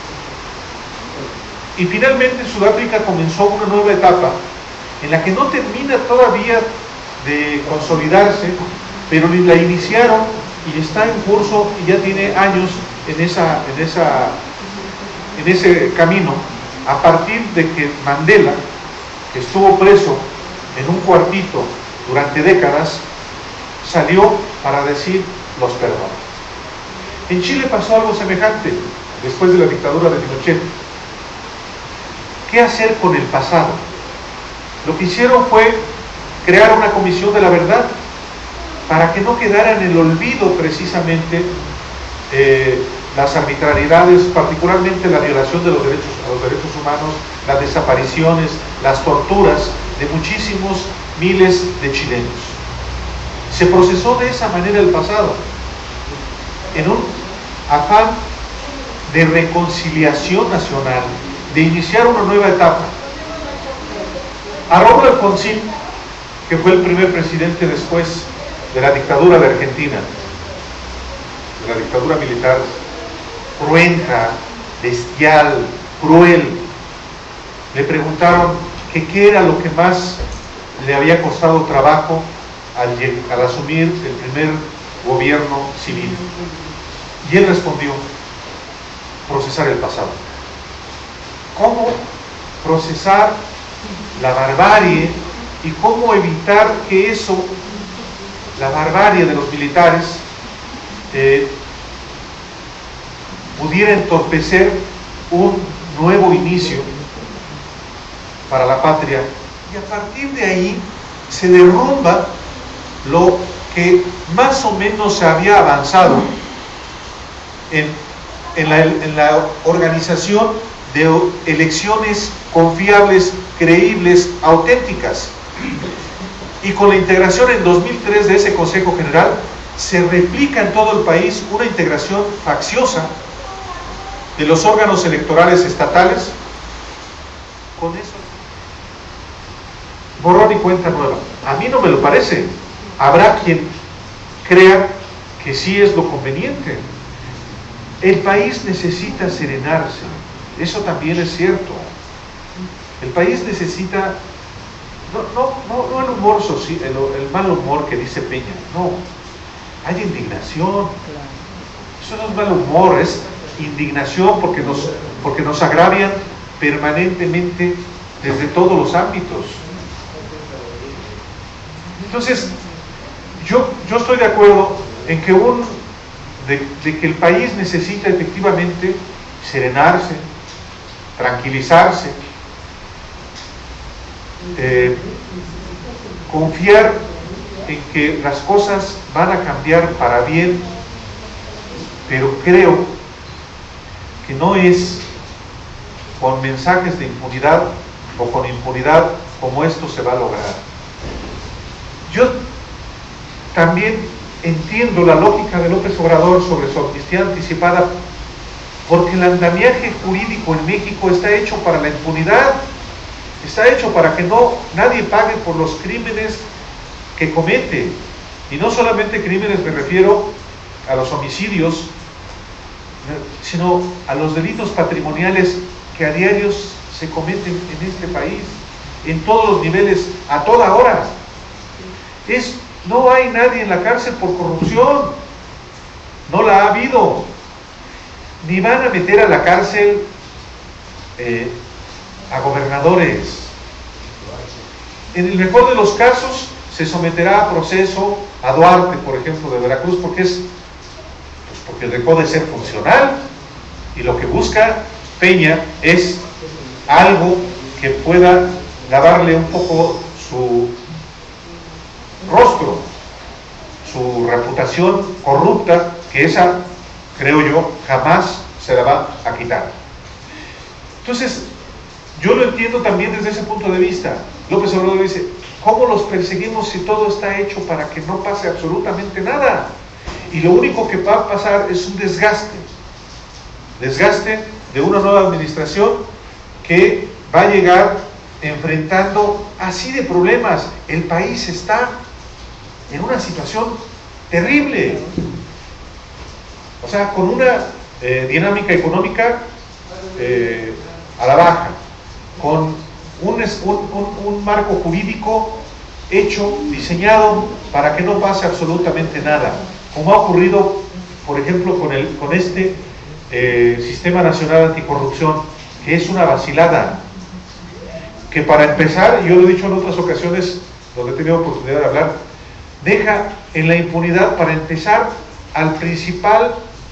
Y finalmente Sudáfrica comenzó una nueva etapa en la que no termina todavía de consolidarse, pero la iniciaron y está en curso y ya tiene años en, esa, en, esa, en ese camino, a partir de que Mandela, que estuvo preso en un cuartito durante décadas, salió para decir los perdones. En Chile pasó algo semejante después de la dictadura de Pinochet. ¿Qué hacer con el pasado? Lo que hicieron fue crear una comisión de la verdad para que no quedara en el olvido precisamente eh, las arbitrariedades, particularmente la violación de los derechos, a los derechos humanos, las desapariciones, las torturas de muchísimos miles de chilenos. Se procesó de esa manera el pasado, en un afán de reconciliación nacional, de iniciar una nueva etapa. A Raúl Alfonsín, que fue el primer presidente después de la dictadura de Argentina, de la dictadura militar, cruenta, bestial, cruel, le preguntaron que qué era lo que más le había costado trabajo al, al asumir el primer gobierno civil. Y él respondió, procesar el pasado. ¿Cómo procesar la barbarie y cómo evitar que eso, la barbarie de los militares, eh, pudiera entorpecer un nuevo inicio para la patria? Y a partir de ahí se derrumba lo que más o menos se había avanzado en, en, la, en la organización de elecciones confiables, creíbles, auténticas. Y con la integración en dos mil tres de ese Consejo General, se replica en todo el país una integración facciosa de los órganos electorales estatales. Con eso, borrón y cuenta nueva. A mí no me lo parece. Habrá quien crea que sí es lo conveniente. El país necesita serenarse. Eso también es cierto. El país necesita, no, no, no, no el humor social, el, el mal humor que dice Peña, no. Hay indignación. Eso no es mal humor, es indignación porque nos, porque nos agravian permanentemente desde todos los ámbitos. Entonces, yo, yo estoy de acuerdo en que, un, de, de que el país necesita efectivamente serenarse, tranquilizarse, eh, confiar en que las cosas van a cambiar para bien, pero creo que no es con mensajes de impunidad o con impunidad como esto se va a lograr. Yo también entiendo la lógica de López Obrador sobre su amnistía anticipada, porque el andamiaje jurídico en México está hecho para la impunidad, está hecho para que no nadie pague por los crímenes que comete, y no solamente crímenes, me refiero a los homicidios, sino a los delitos patrimoniales que a diario se cometen en este país, en todos los niveles, a toda hora. Es, no hay nadie en la cárcel por corrupción, no la ha habido, ni van a meter a la cárcel eh, a gobernadores. En el mejor de los casos se someterá a proceso a Duarte, por ejemplo, de Veracruz, porque es pues porque dejó de ser funcional, y lo que busca Peña es algo que pueda lavarle un poco su rostro, su reputación corrupta, que esa, creo yo, jamás se la va a quitar. Entonces, yo lo entiendo también desde ese punto de vista. López Obrador dice, ¿cómo los perseguimos si todo está hecho para que no pase absolutamente nada? Y lo único que va a pasar es un desgaste, desgaste de una nueva administración que va a llegar enfrentando así de problemas. El país está en una situación terrible, o sea, con una eh, dinámica económica eh, a la baja, con un, un, un marco jurídico hecho, diseñado para que no pase absolutamente nada, como ha ocurrido, por ejemplo, con, el, con este eh, Sistema Nacional Anticorrupción, que es una vacilada, que para empezar, yo lo he dicho en otras ocasiones donde he tenido oportunidad de hablar, deja en la impunidad, para empezar, al principal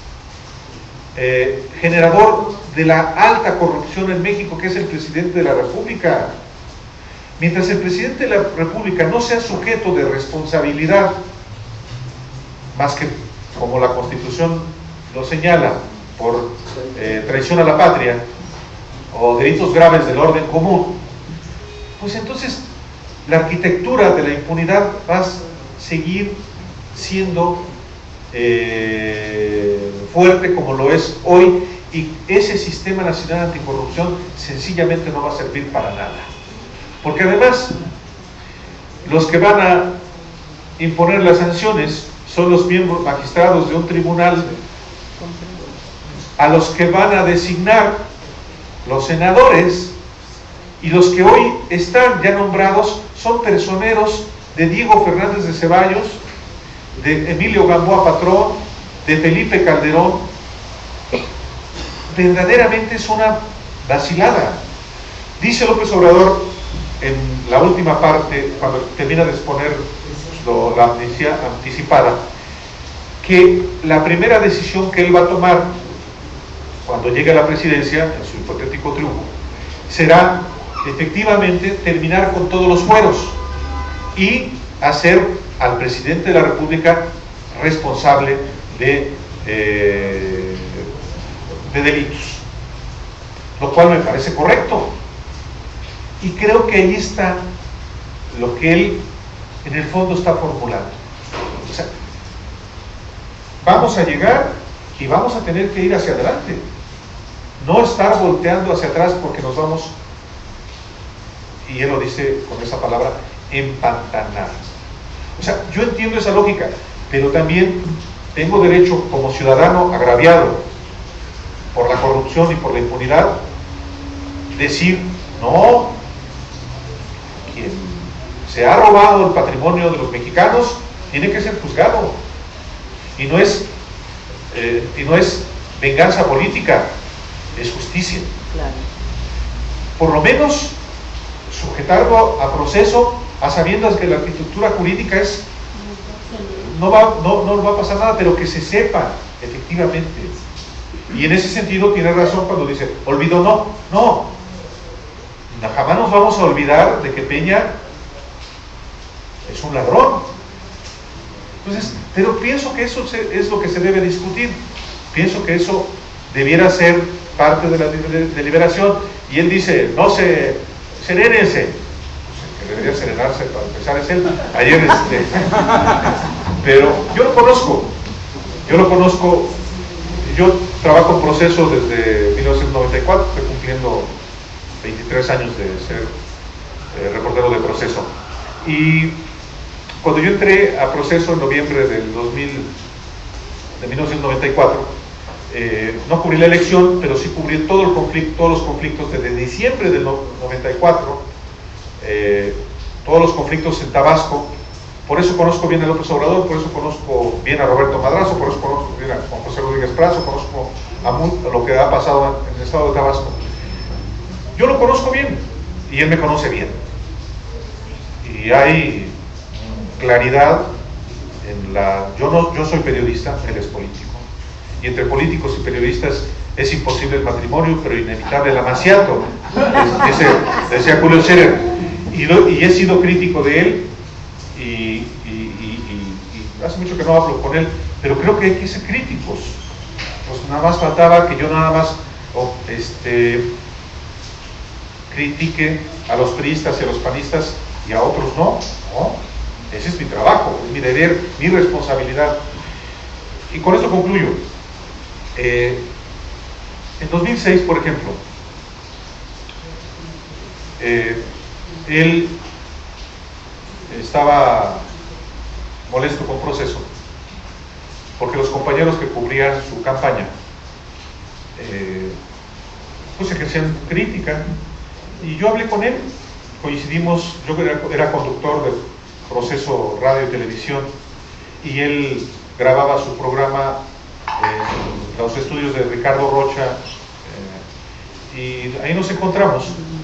eh, generador de la alta corrupción en México, que es el presidente de la República. Mientras el presidente de la República no sea sujeto de responsabilidad, más que como la Constitución lo señala, por eh, traición a la patria o delitos graves del orden común, pues entonces la arquitectura de la impunidad va a seguir siendo eh, fuerte como lo es hoy, y ese Sistema Nacional Anticorrupción sencillamente no va a servir para nada, porque además los que van a imponer las sanciones son los miembros magistrados de un tribunal, a los que van a designar los senadores, y los que hoy están ya nombrados son personeros de Diego Fernández de Ceballos, de Emilio Gamboa Patrón, de Felipe Calderón. Verdaderamente es una vacilada. Dice López Obrador en la última parte, cuando termina de exponer lo, la amnistía anticipada, que la primera decisión que él va a tomar cuando llegue a la presidencia, en su hipotético triunfo, será efectivamente terminar con todos los fueros y hacer al presidente de la República responsable de, eh, de delitos, lo cual me parece correcto, y creo que ahí está lo que él en el fondo está formulando. O sea, vamos a llegar y vamos a tener que ir hacia adelante, no estar volteando hacia atrás, porque nos vamos, y él lo dice con esa palabra, empantanar. O sea, yo entiendo esa lógica, pero también tengo derecho como ciudadano agraviado por la corrupción y por la impunidad, decir, no, quien se ha robado el patrimonio de los mexicanos tiene que ser juzgado, y no es, eh, y no es venganza política, es justicia. Claro. Por lo menos sujetarlo a proceso, a sabiendas que la arquitectura jurídica es no va, no, no va a pasar nada, pero que se sepa efectivamente. Y en ese sentido tiene razón cuando dice, olvido no, no, jamás nos vamos a olvidar de que Peña es un ladrón. Entonces, pero pienso que eso es lo que se debe discutir, pienso que eso debiera ser parte de la deliberación, y él dice, no se, serénense, pues el que debería serenarse para empezar es él, ayer este, pero yo lo conozco, yo lo conozco, yo trabajo en proceso desde mil novecientos noventa y cuatro, estoy cumpliendo veintitrés años de ser eh, reportero de proceso, y cuando yo entré a proceso en noviembre del dos mil, de mil novecientos noventa y cuatro, eh, no cubrí la elección, pero sí cubrí todo el conflicto, todos los conflictos desde diciembre del noventa y cuatro, eh, todos los conflictos en Tabasco. Por eso conozco bien a López Obrador, por eso conozco bien a Roberto Madrazo, por eso conozco bien a Juan José Rodríguez Prazo, conozco a, muy, a lo que ha pasado en, en el estado de Tabasco. Yo lo conozco bien y él me conoce bien, y hay claridad en la... Yo, no, yo soy periodista, él es político, y entre políticos y periodistas es imposible el matrimonio, pero inevitable el amaciato, dice, decía Julio Scherer, y, lo, y he sido crítico de él, y, y, y, y, y hace mucho que no hablo con él, pero creo que hay que ser críticos. Pues nada más faltaba que yo nada más oh, este, critique a los priistas y a los panistas y a otros no, no, ese es mi trabajo, es mi deber, mi responsabilidad. Y con eso concluyo. Eh, en dos mil seis, por ejemplo, eh, él estaba molesto con Proceso porque los compañeros que cubrían su campaña eh, pues ejercían crítica, y yo hablé con él, coincidimos, yo era, era conductor del Proceso Radio y Televisión, y él grababa su programa en los estudios de Ricardo Rocha, eh, y ahí nos encontramos,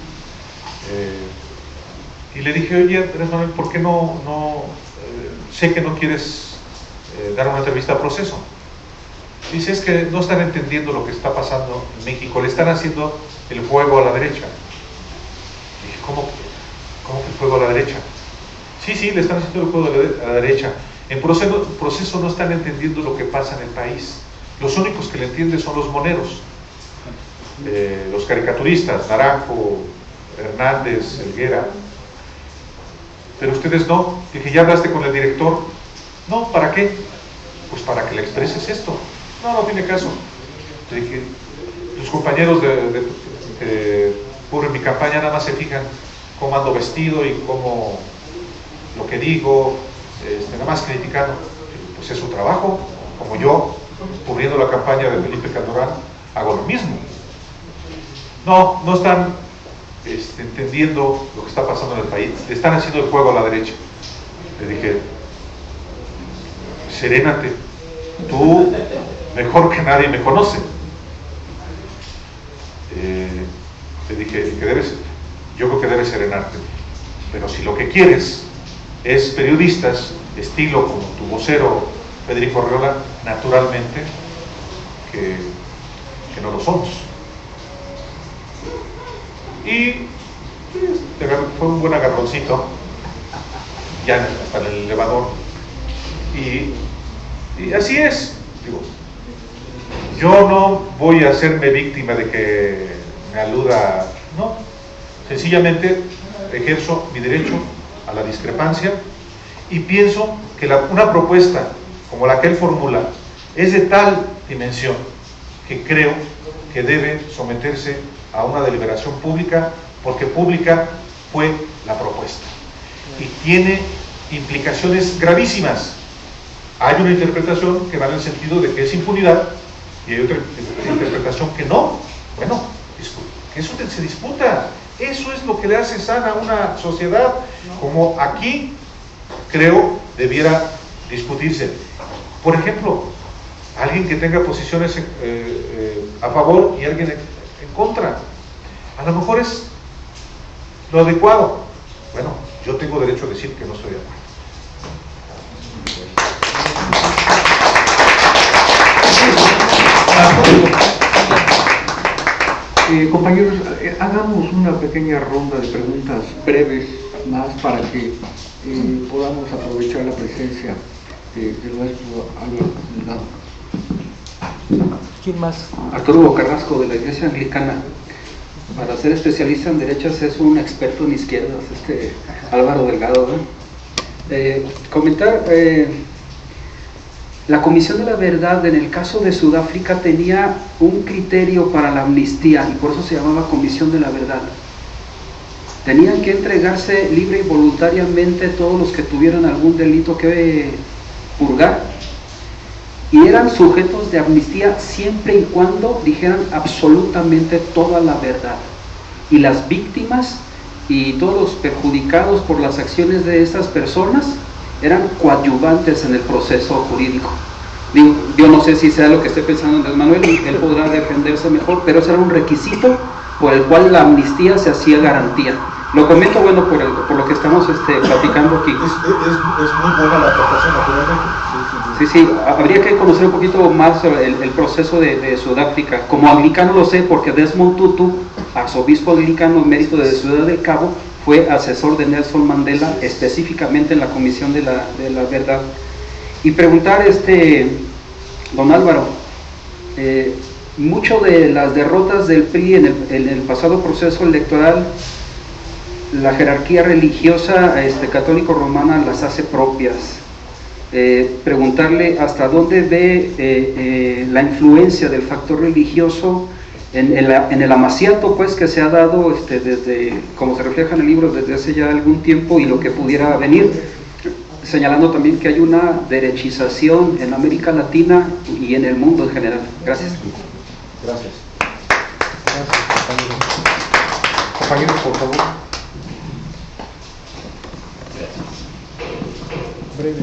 eh, y le dije, oye, Andrés Manuel, ¿por qué no, no eh, sé que no quieres eh, dar una entrevista a Proceso? Dice, es que no están entendiendo lo que está pasando en México, le están haciendo el juego a la derecha. Dije, ¿cómo, cómo que el juego a la derecha? Sí, sí, le están haciendo el juego a la derecha. En proceso, proceso no están entendiendo lo que pasa en el país. Los únicos que le entienden son los moneros, eh, los caricaturistas, Naranjo, Hernández, Helguera. Pero ustedes no. Dije, ¿ya hablaste con el director? No, ¿para qué? Pues para que le expreses esto. No, no tiene caso. Le dije, tus compañeros de, de, de, de cubren mi campaña nada más se fijan cómo ando vestido y cómo lo que digo, este, nada más criticando. Pues es su trabajo, como yo, cubriendo la campaña de Felipe Calderón, hago lo mismo. No, no están este, entendiendo lo que está pasando en el país, le están haciendo el juego a la derecha. Le dije, serénate, tú mejor que nadie me conoce. Eh, le dije que debes, yo creo que debes serenarte, pero si lo que quieres es periodistas, estilo como tu vocero Federico Arriola, naturalmente que, que no lo somos. Y fue un buen agarroncito, ya para el elevador. Y, y así es, digo, yo no voy a hacerme víctima de que me aluda, no, sencillamente ejerzo mi derecho a la discrepancia y pienso que la, una propuesta como la que él formula es de tal dimensión que creo que debe someterse a una deliberación pública, porque pública fue la propuesta y tiene implicaciones gravísimas. Hay una interpretación que va en el sentido de que es impunidad y hay otra interpretación que no. Bueno, eso se disputa. Eso es lo que le hace sana a una sociedad, como aquí creo debiera discutirse. Por ejemplo, alguien que tenga posiciones eh, eh, a favor y alguien en, en contra, a lo mejor es lo adecuado. Bueno, yo tengo derecho a decir que no estoy de acuerdo. Eh, compañeros, eh, hagamos una pequeña ronda de preguntas breves más para que eh, podamos aprovechar la presencia de, del maestro Álvaro Delgado. ¿Quién más? Arturo Carrasco, de la Iglesia Anglicana. Para ser especialista en derechas es un experto en izquierdas, este Álvaro Delgado, ¿no? Eh, comentar, eh, la Comisión de la Verdad en el caso de Sudáfrica tenía un criterio para la amnistía y por eso se llamaba Comisión de la Verdad. Tenían que entregarse libre y voluntariamente todos los que tuvieran algún delito que purgar y eran sujetos de amnistía siempre y cuando dijeran absolutamente toda la verdad, y las víctimas y todos los perjudicados por las acciones de esas personas eran coadyuvantes en el proceso jurídico. Digo, yo no sé si sea lo que esté pensando Andrés Manuel, él podrá defenderse mejor, pero ese era un requisito por el cual la amnistía se hacía garantía. Lo comento, bueno, por, el, por lo que estamos este, platicando aquí. Es, es, es muy buena la aportación, naturalmente. Sí, sí, habría que conocer un poquito más el, el proceso de, de Sudáfrica. Como anglicano lo sé porque Desmond Tutu, arzobispo anglicano emérito de Ciudad del Cabo, fue asesor de Nelson Mandela, específicamente en la Comisión de la, de la Verdad. Y preguntar, este, don Álvaro, eh, mucho de las derrotas del P R I en el, en el pasado proceso electoral, la jerarquía religiosa este, católico-romana las hace propias. Eh, preguntarle hasta dónde ve eh, eh, la influencia del factor religioso en, en, la, en el amaciato pues que se ha dado este, desde, como se refleja en el libro, desde hace ya algún tiempo y lo que pudiera venir, señalando también que hay una derechización en América Latina y en el mundo en general. Gracias. Gracias. Compañeros, por favor. Breve.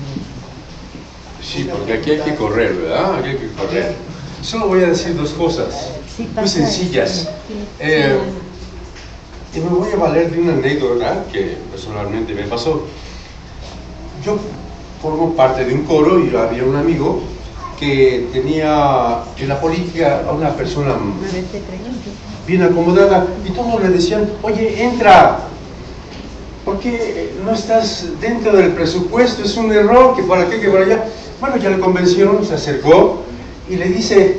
Sí, porque aquí hay que correr, ¿verdad? Aquí hay que correr. Solo voy a decir dos cosas Sí, muy pasa. sencillas. Eh, y me voy a valer de una anécdota que personalmente me pasó. Yo formo parte de un coro y había un amigo que tenía en la política a una persona bien acomodada y todos le decían, oye, entra, ¿por qué no estás dentro del presupuesto? Es un error, que para qué, que para allá. Bueno, ya le convencieron, se acercó y le dice,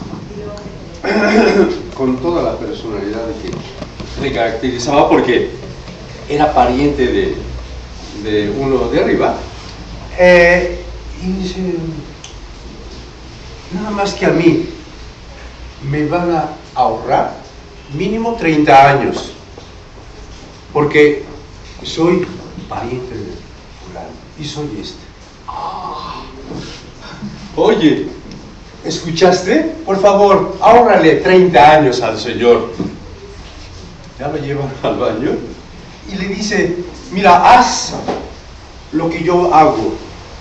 con toda la personalidad que le caracterizaba, porque era pariente de, de uno de arriba, eh, y dice, nada más que a mí me van a ahorrar mínimo treinta años, porque soy pariente de fulano y soy este. Ah. Oye, ¿escuchaste? Por favor, ahórrale treinta años al señor. Ya lo llevan al baño y le dice, mira, haz lo que yo hago.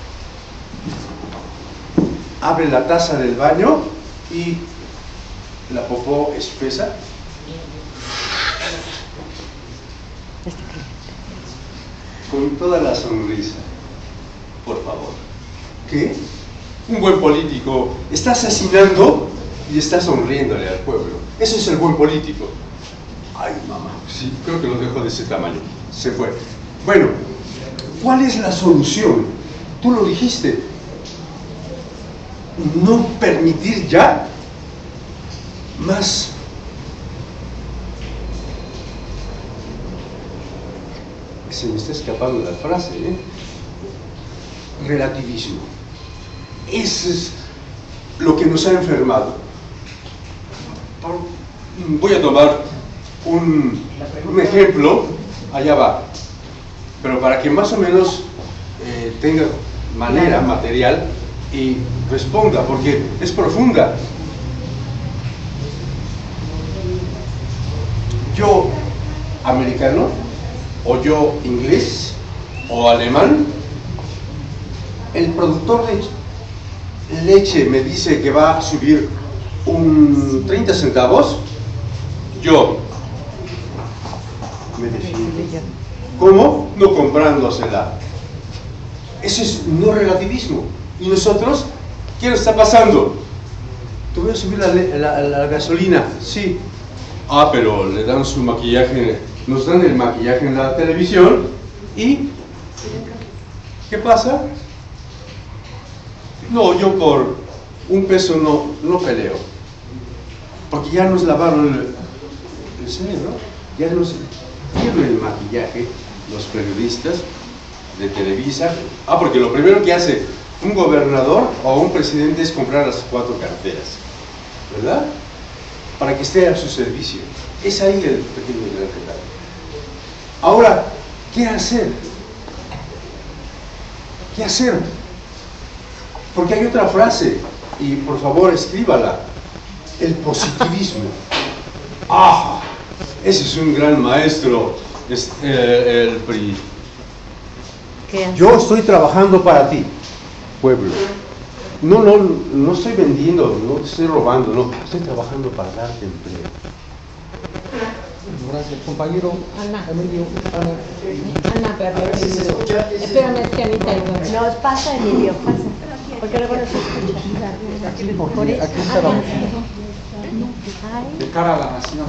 Abre la taza del baño y la popó espesa. Con toda la sonrisa. Por favor. ¿Qué? Un buen político está asesinando y está sonriéndole al pueblo. Eso es el buen político. Ay, mamá, sí, creo que lo dejó de ese tamaño. Se fue. Bueno, ¿cuál es la solución? Tú lo dijiste. No permitir ya más. Se me está escapando la frase, ¿eh? Relativismo. Eso es lo que nos ha enfermado. Voy a tomar un, un ejemplo, allá va, pero para que más o menos eh, tenga manera material y responda, porque es profunda. Yo, americano, o yo, inglés, o alemán, el productor de leche me dice que va a subir un treinta centavos, yo me defiendo. ¿Cómo? No comprándosela. Eso es no relativismo. ¿Y nosotros? ¿Qué nos está pasando? Te voy a subir la, la, la gasolina. Sí. Ah, pero le dan su maquillaje, nos dan el maquillaje en la televisión y ¿qué pasa? No, yo por un peso no, no peleo, porque ya nos lavaron el, el cerebro, ya nos dieron el maquillaje los periodistas de Televisa. Ah, porque lo primero que hace un gobernador o un presidente es comprar las cuatro carteras, ¿verdad? Para que esté a su servicio. Es ahí el pequeño y gran detalle. Ahora, ¿qué hacer? ¿Qué hacer? Porque hay otra frase, y por favor escríbala, el positivismo. ¡Ah! Ese es un gran maestro, es, eh, el P R I. ¿Qué hace? Yo estoy trabajando para ti, pueblo. No, no, no estoy vendiendo, no estoy robando, no, estoy trabajando para darte empleo. Gracias. Compañero Ana. Emilio. Ana. Ana, pero espérame, es que Anita iba. No, pasa, Emilio, pasa. Porque luego no se escucha. Por eso. Aquí está la De cara a la nación.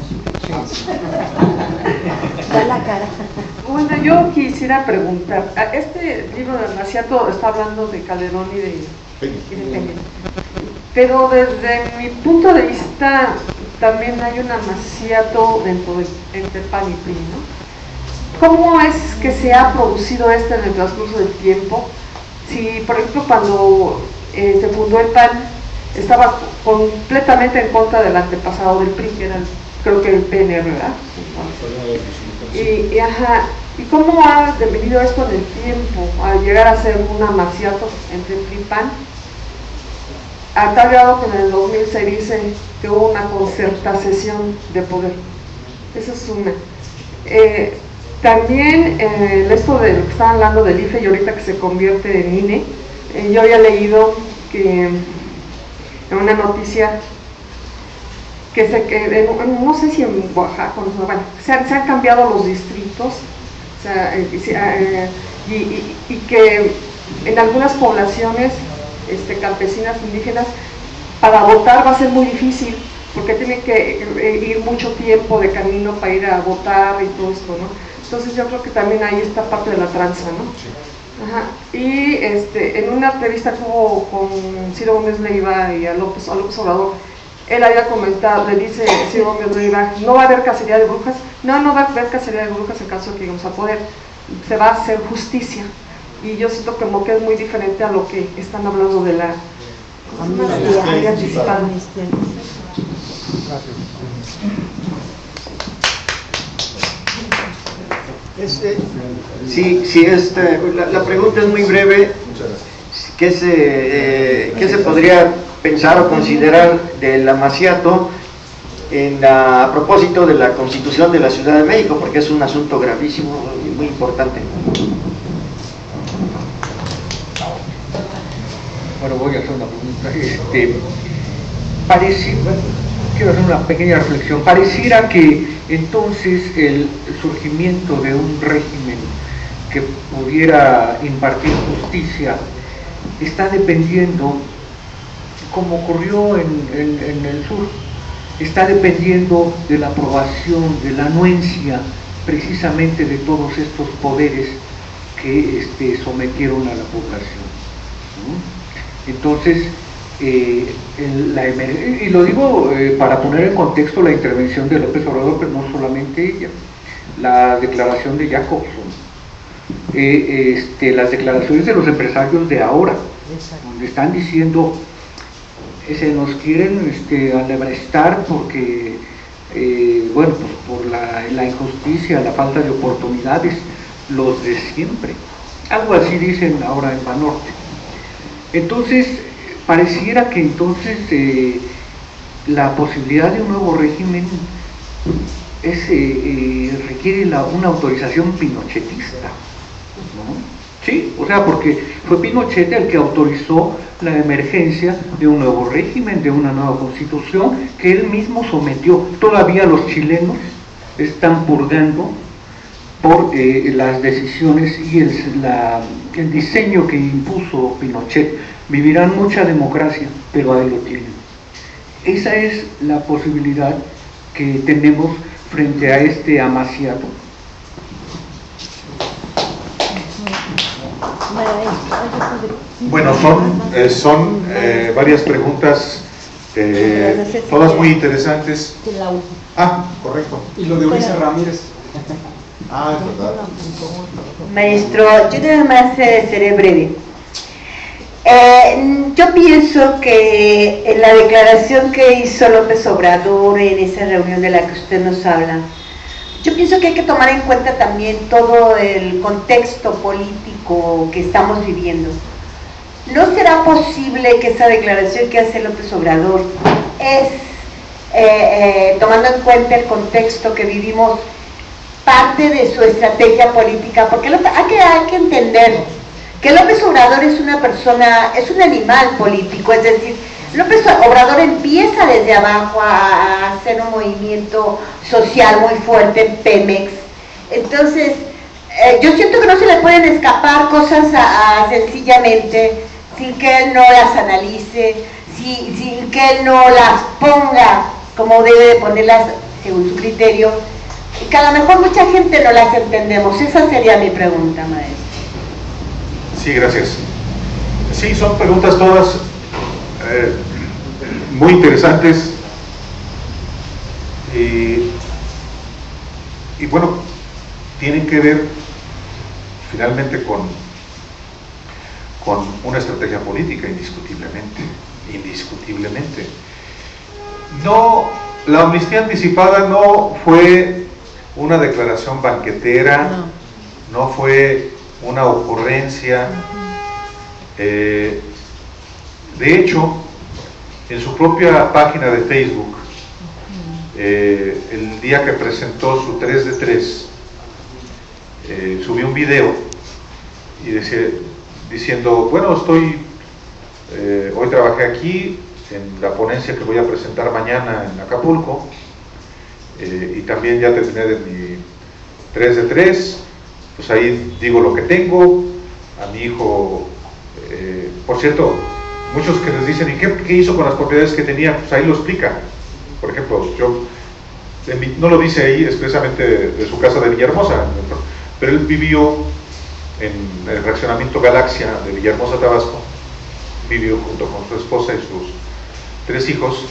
Da la cara. Bueno, yo quisiera preguntar, este libro de Maciato está hablando de Calderón y de, y de Peña, pero desde mi punto de vista también hay un Maciato dentro de entre P A N y P R I, ¿no? ¿Cómo es que se ha producido esto en el transcurso del tiempo? Si, por ejemplo, cuando eh, se fundó el P A N, estaba completamente en contra del antepasado del P R I, que era, creo que el P N R, ¿verdad? Y, y, ajá, ¿y cómo ha devenido esto en el tiempo, al llegar a ser un amaciato entre P R I y P A N? A tal grado que en el dos mil se dice que hubo una concertación de poder. Eso es una. Eh, también eh, esto de lo que estaban hablando del I F E y ahorita que se convierte en I N E, eh, yo había leído que en una noticia que, se, que no sé si en Oaxaca, no, bueno, se han, se han cambiado los distritos, o sea, eh, y, y, y que en algunas poblaciones este, campesinas, indígenas, para votar va a ser muy difícil, porque tienen que ir mucho tiempo de camino para ir a votar y todo esto, ¿no? Entonces yo creo que también ahí está parte de la tranza, ¿no? Ajá. Y este, en una entrevista que hubo con Ciro Gómez Leiva y a López, a López Obrador, él había comentado, le dice Ciro Gómez Leiva, no va a haber cacería de brujas, no, no va a haber cacería de brujas en caso de que lleguemos a poder, se va a hacer justicia, y yo siento como que es muy diferente a lo que están hablando de la amnistía anticipada. Este, sí, sí, este, la, la pregunta es muy breve. ¿Qué se, eh, ¿qué se podría pensar o considerar del amaciato en la, a propósito de la Constitución de la Ciudad de México? Porque es un asunto gravísimo y muy importante. Bueno, voy a hacer una pregunta. Este, parece, bueno, quiero hacer una pequeña reflexión. Pareciera que entonces el surgimiento de un régimen que pudiera impartir justicia está dependiendo, como ocurrió en, en, en el sur, está dependiendo de la aprobación, de la anuencia precisamente de todos estos poderes que este, sometieron a la población, ¿no? Entonces, eh, el, la y lo digo eh, para poner en contexto la intervención de López Obrador, pero no solamente ella, la declaración de Jacobson, eh, este, las declaraciones de los empresarios de ahora, donde están diciendo eh, se nos quieren este, alebrestar porque, eh, bueno, pues por la, la injusticia, la falta de oportunidades, los de siempre, algo así dicen ahora en Banorte. Entonces, pareciera que entonces eh, la posibilidad de un nuevo régimen es, eh, eh, requiere la, una autorización pinochetista, ¿no? Sí, o sea, porque fue Pinochet el que autorizó la emergencia de un nuevo régimen, de una nueva constitución, que él mismo sometió. Todavía los chilenos están purgando por eh, las decisiones y el, la, el diseño que impuso Pinochet. Vivirán mucha democracia, pero ahí lo tienen. Esa es la posibilidad que tenemos frente a este amaciato. Bueno, son, eh, son eh, varias preguntas, eh, todas muy interesantes. Ah, correcto. Y lo de Ulises Ramírez. Ah, es verdad. Maestro, yo nada más eh, seré breve. Eh, yo pienso que en la declaración que hizo López Obrador en esa reunión de la que usted nos habla, yo pienso que hay que tomar en cuenta también todo el contexto político que estamos viviendo. ¿No será posible que esa declaración que hace López Obrador es, eh, eh, tomando en cuenta el contexto que vivimos, parte de su estrategia política? Porque hay que, hay que entender que López Obrador es una persona, es un animal político, es decir, López Obrador empieza desde abajo a hacer un movimiento social muy fuerte en Pemex. Entonces, eh, yo siento que no se le pueden escapar cosas a, a, sencillamente sin que él no las analice, sin, sin que él no las ponga como debe de ponerlas según su criterio, y que a lo mejor mucha gente no las entendemos. Esa sería mi pregunta, maestro. Sí, gracias. Sí, son preguntas todas eh, muy interesantes y, y bueno, tienen que ver finalmente con, con una estrategia política, indiscutiblemente, indiscutiblemente. No, la amnistía anticipada no fue una declaración banquetera, no, no fue una ocurrencia. Eh, de hecho, en su propia página de Facebook, eh, el día que presentó su tres de tres, eh, subió un video y decía, diciendo, bueno, estoy, eh, hoy trabajé aquí en la ponencia que voy a presentar mañana en Acapulco, eh, y también ya terminé de mi tres de tres, pues ahí digo lo que tengo, a mi hijo, eh, por cierto, muchos que les dicen, ¿y qué, qué hizo con las propiedades que tenía? Pues ahí lo explica. Por ejemplo, yo, mi, no lo dice ahí expresamente de, de su casa de Villahermosa, pero él vivió en el fraccionamiento Galaxia de Villahermosa, Tabasco, vivió junto con su esposa y sus tres hijos,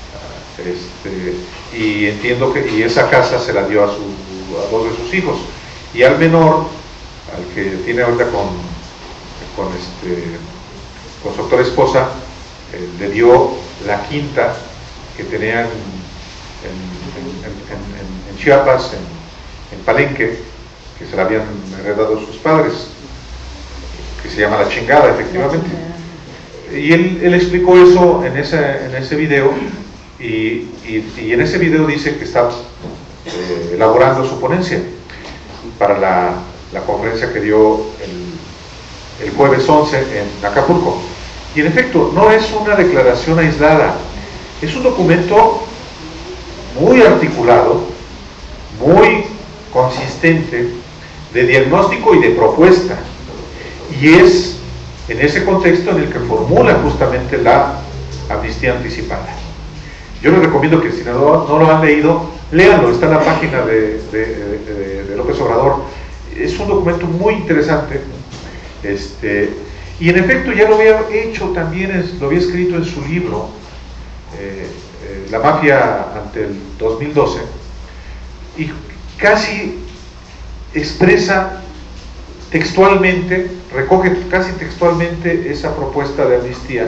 este, y entiendo que y esa casa se la dio a, su, a dos de sus hijos, y al menor, al que tiene ahorita con, con, este, con su actual esposa, eh, le dio la quinta que tenían en, en, en, en, en Chiapas, en, en Palenque, que se la habían heredado sus padres, que se llama La Chingada, efectivamente. Y él, él explicó eso en ese, en ese video, y, y, y en ese video dice que está eh, elaborando su ponencia para la, la conferencia que dio el, el jueves once en Acapulco. Y en efecto, no es una declaración aislada, es un documento muy articulado, muy consistente, de diagnóstico y de propuesta, y es en ese contexto en el que formula justamente la amnistía anticipada. Yo les recomiendo que si no, no lo han leído, léanlo, está en la página de, de, de, de López Obrador. Es un documento muy interesante, este, y en efecto ya lo había hecho también, es, lo había escrito en su libro, eh, eh, La Mafia ante el dos mil doce, y casi expresa textualmente, recoge casi textualmente esa propuesta de amnistía.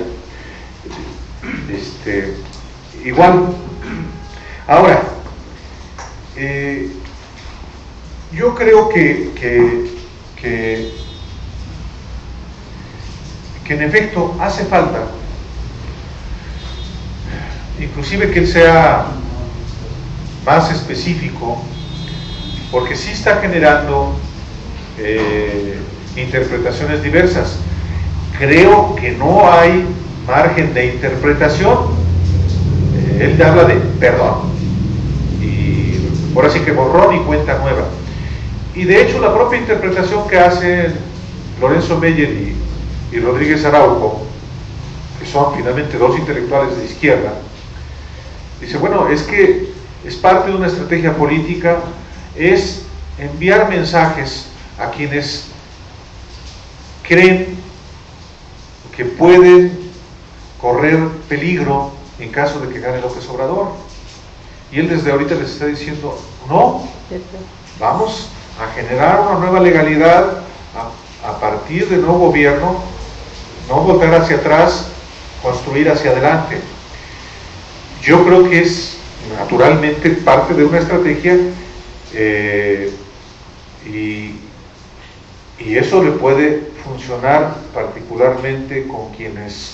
Este, igual, ahora, eh, yo creo que, que, que, que en efecto hace falta, inclusive que él sea más específico, porque sí está generando eh, interpretaciones diversas. Creo que no hay margen de interpretación. Eh, él habla de perdón, y ahora sí que borrón y cuenta nueva. Y de hecho la propia interpretación que hacen Lorenzo Meyer y, y Rodríguez Araujo, que son finalmente dos intelectuales de izquierda, dice, bueno, es que es parte de una estrategia política, es enviar mensajes a quienes creen que pueden correr peligro en caso de que gane López Obrador. Y él desde ahorita les está diciendo, no, vamos a generar una nueva legalidad a, a partir del nuevo gobierno, no volver hacia atrás, construir hacia adelante. Yo creo que es naturalmente parte de una estrategia, eh, y, y eso le puede funcionar particularmente con quienes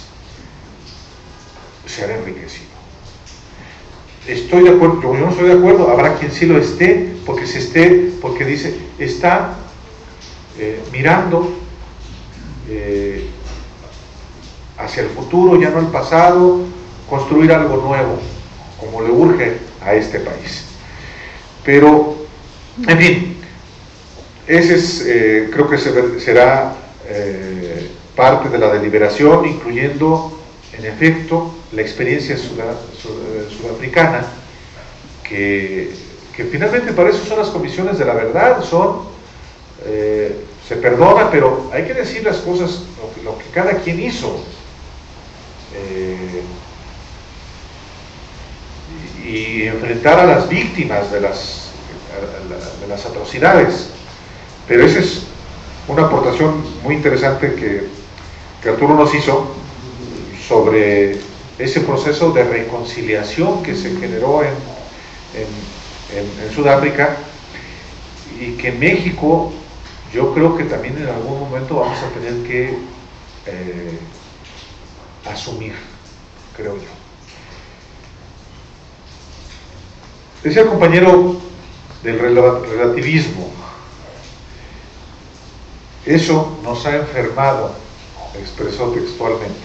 se han enriquecido. Estoy de acuerdo, yo no estoy de acuerdo, habrá quien sí lo esté, porque se esté, porque dice, está eh, mirando eh, hacia el futuro, ya no el pasado, construir algo nuevo, como le urge a este país. Pero, en fin, ese es, eh, creo que se, será eh, parte de la deliberación, incluyendo, en efecto, la experiencia sudaf sud sudafricana, que, que finalmente para eso son las comisiones de la verdad, son, eh, se perdona, pero hay que decir las cosas, lo que, lo que cada quien hizo. Eh, y, y enfrentar a las víctimas de las, de las atrocidades. Pero esa es una aportación muy interesante que, que Arturo nos hizo sobre ese proceso de reconciliación que se generó en, en, en, en Sudáfrica, y que en México yo creo que también en algún momento vamos a tener que eh, asumir, creo yo. Decía el compañero del relativismo, eso nos ha enfermado, expresó textualmente.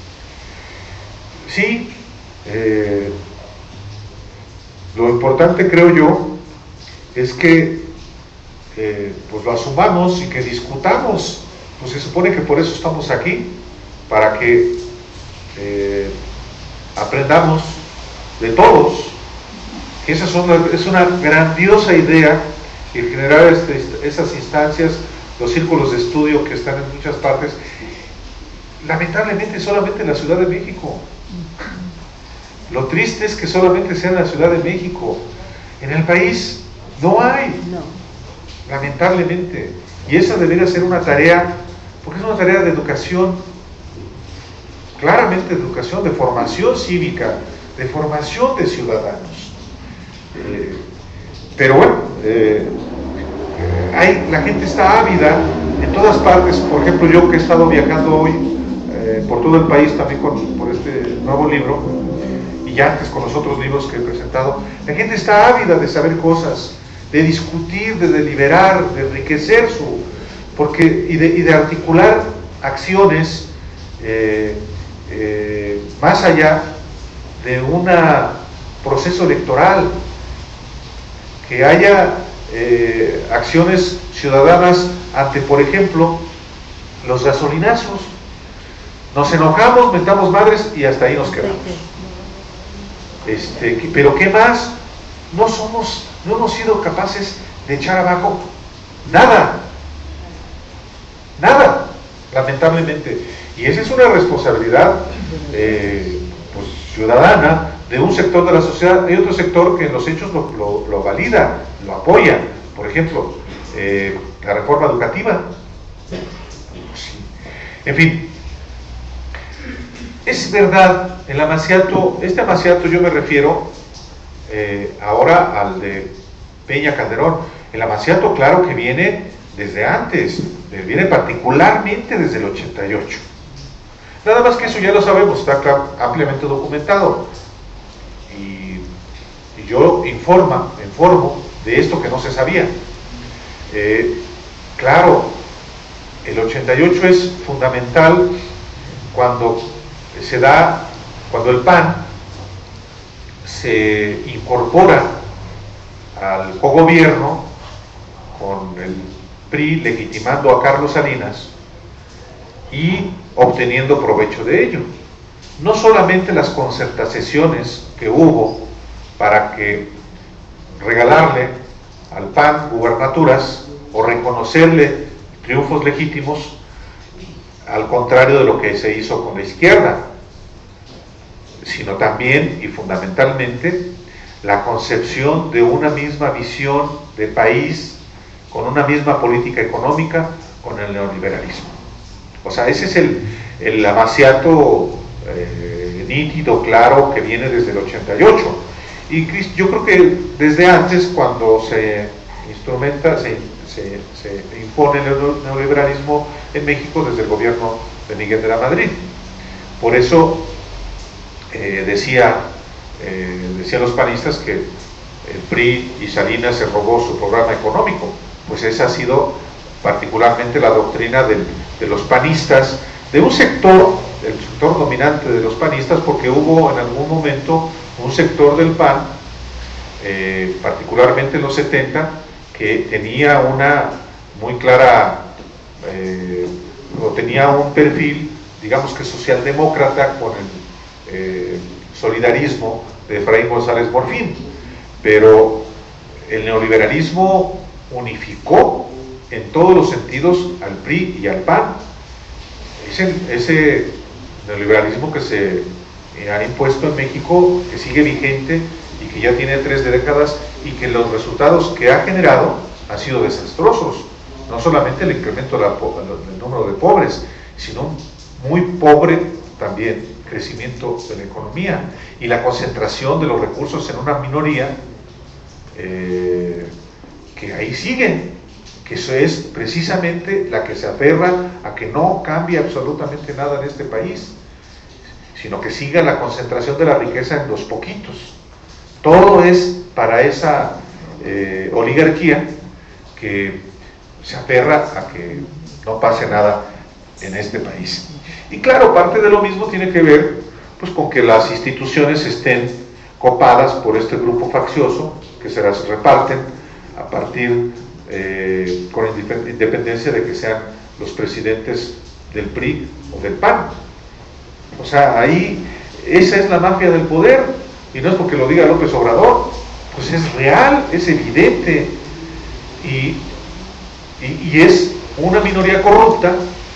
Sí, eh, lo importante, creo yo, es que eh, pues lo asumamos y que discutamos. Pues se supone que por eso estamos aquí, para que eh, aprendamos de todos, que esa es una, es una grandiosa idea, y generar este, esas instancias, los círculos de estudio que están en muchas partes, lamentablemente solamente en la Ciudad de México. Lo triste es que solamente sea en la Ciudad de México. En el país no hay, no. Lamentablemente. Y esa debería ser una tarea, porque es una tarea de educación, claramente de educación, de formación cívica, de formación de ciudadanos. Eh, pero bueno, eh, hay, la gente está ávida en todas partes. Por ejemplo, yo que he estado viajando hoy eh, por todo el país también con, por este nuevo libro, y antes con los otros libros que he presentado, la gente está ávida de saber cosas, de discutir, de deliberar, de enriquecer su, porque, y, de, y de articular acciones eh, eh, más allá de un proceso electoral, que haya eh, acciones ciudadanas ante, por ejemplo, los gasolinazos. Nos enojamos, mentamos madres y hasta ahí nos quedamos. Este, pero ¿qué más? No somos, no hemos sido capaces de echar abajo nada, nada, lamentablemente. Y esa es una responsabilidad eh, pues, ciudadana de un sector de la sociedad. Hay otro sector que en los hechos lo, lo, lo valida, lo apoya. Por ejemplo, eh, la reforma educativa. Sí. En fin, es verdad, el amaciato, este amaciato yo me refiero eh, ahora al de Peña Calderón. El amaciato, claro que viene desde antes, viene particularmente desde el ochenta y ocho. Nada más que eso ya lo sabemos, está ampliamente documentado. Y, y yo informa, informo de esto que no se sabía. Eh, claro, el ochenta y ocho es fundamental cuando se da, cuando el P A N se incorpora al cogobierno con el P R I legitimando a Carlos Salinas y obteniendo provecho de ello. No solamente las concertaciones que hubo para que regalarle al P A N gubernaturas o reconocerle triunfos legítimos, al contrario de lo que se hizo con la izquierda, sino también y fundamentalmente la concepción de una misma visión de país, con una misma política económica, con el neoliberalismo. O sea, ese es el, el amaciato eh, nítido, claro, que viene desde el ochenta y ocho. Y yo creo que desde antes, cuando se instrumenta, se, se, se impone el neoliberalismo en México desde el gobierno de Miguel de la Madrid. Por eso eh, decía, eh, decían los panistas que el P R I y Salinas se robó su programa económico. Pues esa ha sido particularmente la doctrina de, de los panistas, de un sector el sector dominante de los panistas, porque hubo en algún momento un sector del P A N, eh, particularmente en los setenta, que tenía una muy clara, eh, o tenía un perfil, digamos que socialdemócrata, con el eh, solidarismo de Efraín González Morfín, pero el neoliberalismo unificó en todos los sentidos al P R I y al P A N. Ese, ese neoliberalismo que se ha impuesto en México, que sigue vigente y que ya tiene tres décadas, y que los resultados que ha generado han sido desastrosos. No solamente el incremento del número de pobres, sino muy pobre también crecimiento de la economía y la concentración de los recursos en una minoría eh, que ahí siguen, que eso es precisamente la que se aferra a que no cambie absolutamente nada en este país, sino que siga la concentración de la riqueza en los poquitos. Todo es para esa eh, oligarquía que se aferra a que no pase nada en este país. Y claro, parte de lo mismo tiene que ver pues con que las instituciones estén copadas por este grupo faccioso, que se las reparten a partir, eh, con independencia de que sean los presidentes del P R I o del P A N. O sea, ahí, esa es la mafia del poder, y no es porque lo diga López Obrador, pues es real, es evidente, y, y, y es una minoría corrupta,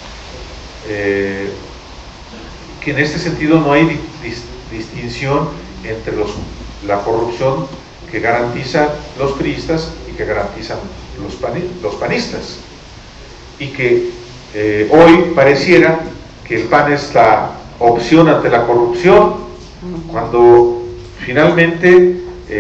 eh, que en este sentido no hay di, dis, distinción entre los, la corrupción que garantizan los priistas y que garantizan los, pani, los panistas, y que eh, hoy pareciera que el P A N es la opción ante la corrupción, cuando finalmente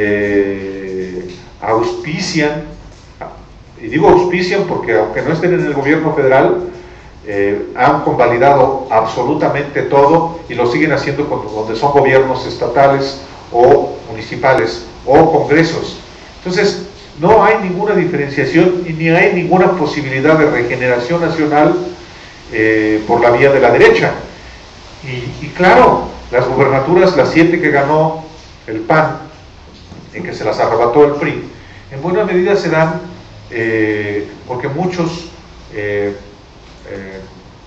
eh, auspician, y digo auspician porque aunque no estén en el gobierno federal, eh, han convalidado absolutamente todo y lo siguen haciendo cuando, donde son gobiernos estatales o municipales o congresos. Entonces no hay ninguna diferenciación y ni hay ninguna posibilidad de regeneración nacional eh, por la vía de la derecha. Y, y claro, las gubernaturas, las siete que ganó el P A N, en que se las arrebató el P R I, en buena medida se dan eh, porque muchos eh, eh,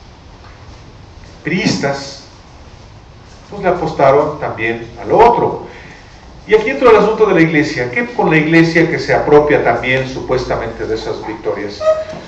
priistas pues le apostaron también al otro. Y aquí entra el asunto de la iglesia. ¿Qué con la iglesia que se apropia también supuestamente de esas victorias?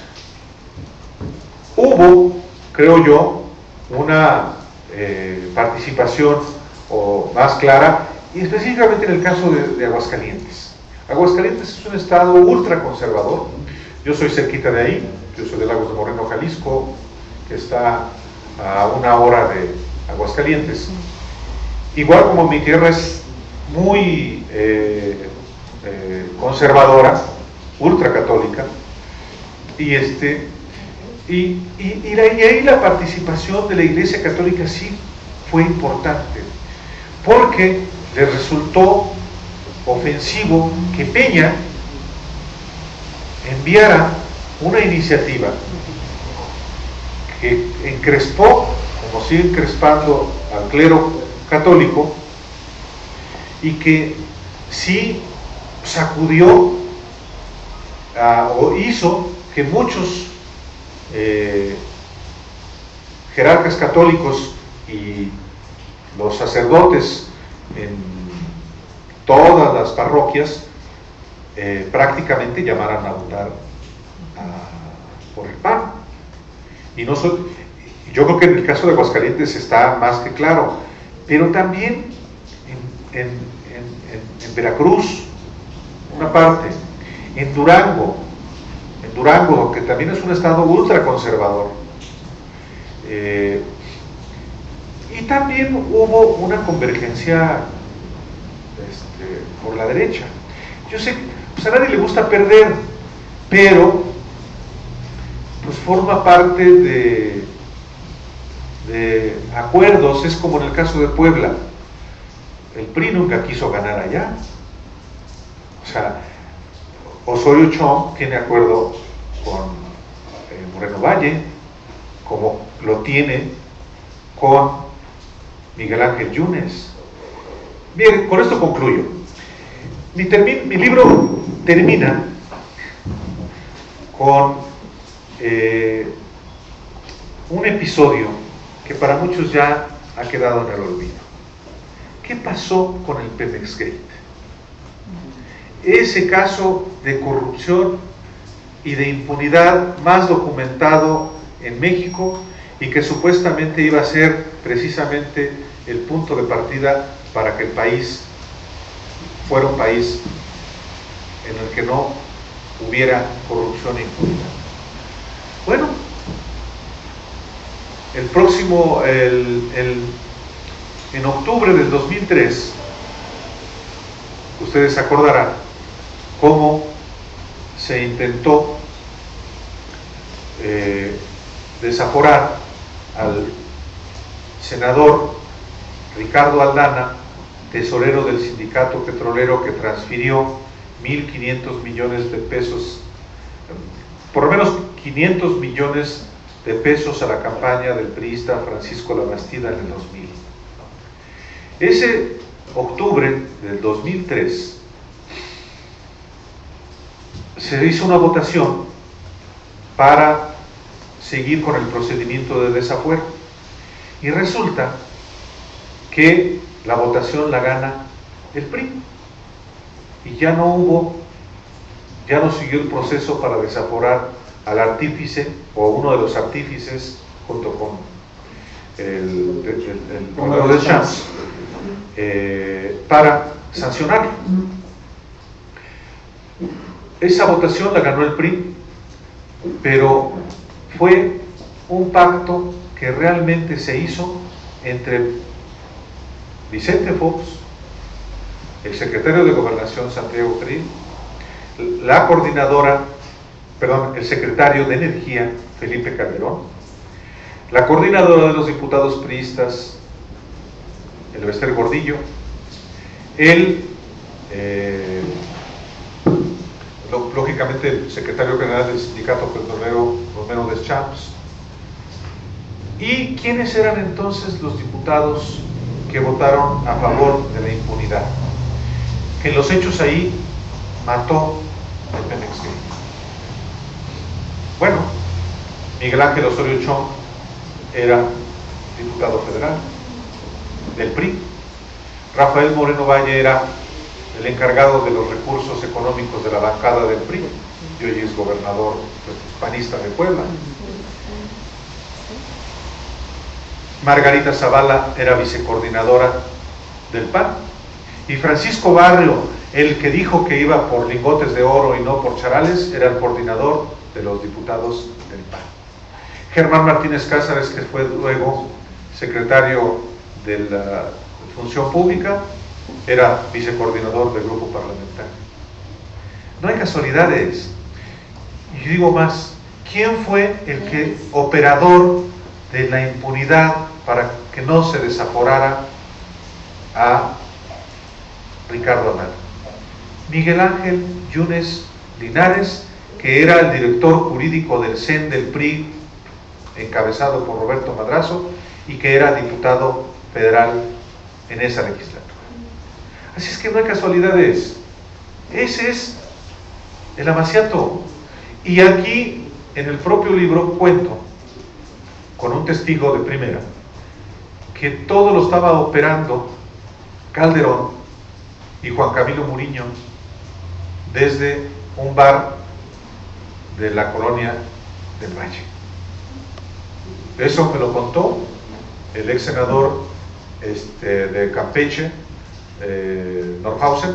Hubo, creo yo, una eh, participación o más clara, y específicamente en el caso de, de Aguascalientes. Aguascalientes es un estado ultraconservador. Yo soy cerquita de ahí, yo soy de Lagos de Moreno, Jalisco, que está a una hora de Aguascalientes. Igual como mi tierra es muy eh, eh, conservadora, ultracatólica, y este y, y, y, la, y ahí la participación de la Iglesia Católica sí fue importante, porque le resultó ofensivo que Peña enviara una iniciativa que encrespó, como sigue encrespando al clero católico, y que sí sacudió uh, o hizo que muchos eh, jerarcas católicos y los sacerdotes en todas las parroquias eh, prácticamente llamaran a votar a, por el P A N. Y no soy, yo creo que en el caso de Aguascalientes está más que claro, pero también en, en, en, en Veracruz, una parte, en Durango, en Durango, que también es un estado ultraconservador, eh, y también hubo una convergencia este, por la derecha. Yo sé que pues a nadie le gusta perder, pero pues forma parte de, de acuerdos. Es como en el caso de Puebla, el P R I nunca quiso ganar allá. O sea, Osorio Chong tiene acuerdo con eh, Moreno Valle, como lo tiene con Miguel Ángel Yunes. Bien, con esto concluyo. Mi, mi libro termina con eh, un episodio que para muchos ya ha quedado en el olvido. ¿Qué pasó con el Pemex Gate? Ese caso de corrupción y de impunidad más documentado en México y que supuestamente iba a ser precisamente el punto de partida para que el país fuera un país en el que no hubiera corrupción e impunidad. Bueno, el próximo, el, el, en octubre del dos mil tres, ustedes se acordarán cómo se intentó eh, desaforar al senador Ricardo Aldana, tesorero del sindicato petrolero, que transfirió mil quinientos millones de pesos, por lo menos quinientos millones de pesos a la campaña del priista Francisco Labastida en el dos mil. Ese octubre del dos mil tres se hizo una votación para seguir con el procedimiento de desafuero y resulta que la votación la gana el P R I y ya no hubo, ya no siguió el proceso para desaforar al artífice o uno de los artífices junto con el, el, el, el Romero Deschamps eh, para sancionarlo. Esa votación la ganó el P R I, pero fue un pacto que realmente se hizo entre Vicente Fox, el secretario de Gobernación Santiago Krill, la coordinadora, perdón, el secretario de Energía Felipe Calderón, la coordinadora de los diputados priistas, el Bester Gordillo, el eh, lógicamente el secretario general del sindicato petrolero Romero Deschamps. ¿Y quiénes eran entonces los diputados que votaron a favor de la impunidad? Que en los hechos ahí mató el Pemex Gate. Bueno, Miguel Ángel Osorio Chong era diputado federal del P R I, Rafael Moreno Valle era el encargado de los recursos económicos de la bancada del P R I y hoy es gobernador pues, panista de Puebla. Margarita Zavala era vicecoordinadora del P A N y Francisco Barrio, el que dijo que iba por lingotes de oro y no por charales, era el coordinador de los diputados del P A N. Germán Martínez Cázares, que fue luego secretario de la Función Pública, era vicecoordinador del grupo parlamentario. No hay casualidades. Y digo más, ¿quién fue el que operador de la impunidad para que no se desaforara a Ricardo Aldana? Miguel Ángel Yunes Linares, que era el director jurídico del C E N del P R I, encabezado por Roberto Madrazo, y que era diputado federal en esa legislatura. Así es que no hay casualidades. Ese es el amaciato. Y aquí, en el propio libro, cuento con un testigo de primera que todo lo estaba operando Calderón y Juan Camilo Muriño desde un bar de la colonia del Valle. Eso me lo contó el ex senador este, de Campeche, eh, Norhausen,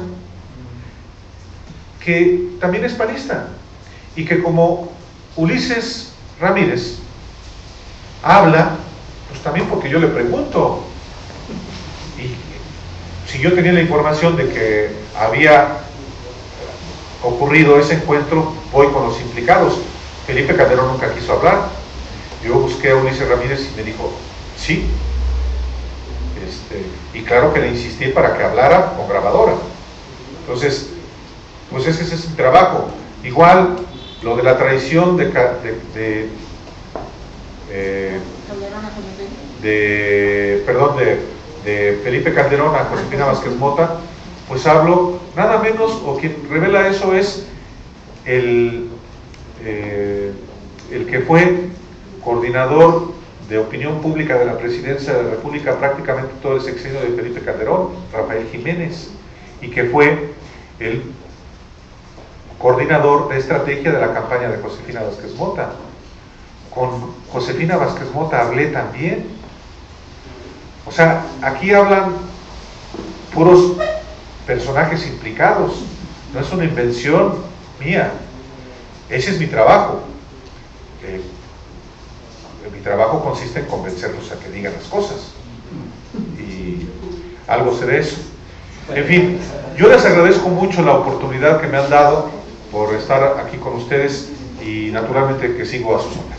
que también es panista y que como Ulises Ramírez habla, pues también porque yo le pregunto, y si yo tenía la información de que había ocurrido ese encuentro, voy con los implicados. Felipe Calderón nunca quiso hablar. Yo busqué a Ulises Ramírez y me dijo, sí. Este, y claro que le insistí para que hablara con grabadora. Entonces, pues ese es el trabajo. Igual, lo de la traición de, de, de, eh, de, perdón, de, de Felipe Calderón a Josefina Vázquez Mota, pues hablo nada menos, o quien revela eso es el, eh, el que fue coordinador de opinión pública de la Presidencia de la República prácticamente todo el sexenio de Felipe Calderón, Rafael Jiménez, y que fue el coordinador de estrategia de la campaña de Josefina Vázquez Mota. Con Josefina Vázquez Mota hablé también. O sea, aquí hablan puros personajes implicados, no es una invención mía, ese es mi trabajo. Eh, mi trabajo consiste en convencerlos a que digan las cosas, y algo sé de eso. En fin, yo les agradezco mucho la oportunidad que me han dado por estar aquí con ustedes, y naturalmente que sigo a sus órdenes.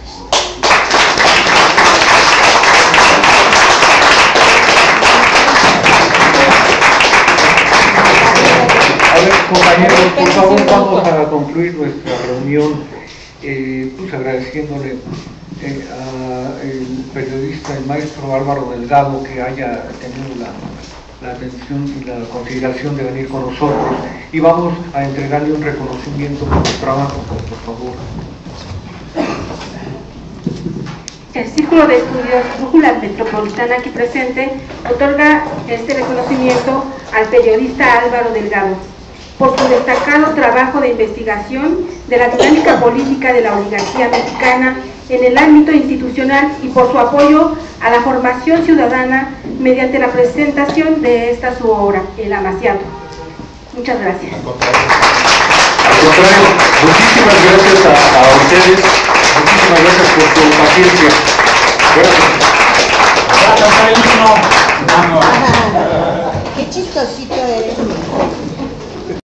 A ver, compañeros, por favor, vamos a concluir nuestra reunión, eh, pues agradeciéndole eh, al periodista, el maestro Álvaro Delgado, que haya tenido la, la atención y la consideración de venir con nosotros, y vamos a entregarle un reconocimiento por su trabajo, por favor. El Círculo de Estudios Brújula Metropolitana aquí presente otorga este reconocimiento al periodista Álvaro Delgado por su destacado trabajo de investigación de la dinámica política de la oligarquía mexicana en el ámbito institucional y por su apoyo a la formación ciudadana mediante la presentación de esta su obra, El Amaciato. Muchas gracias. Al contrario, Al contrario muchísimas gracias a, a ustedes, muchísimas gracias por su paciencia. Gracias. Qué chistosito eres.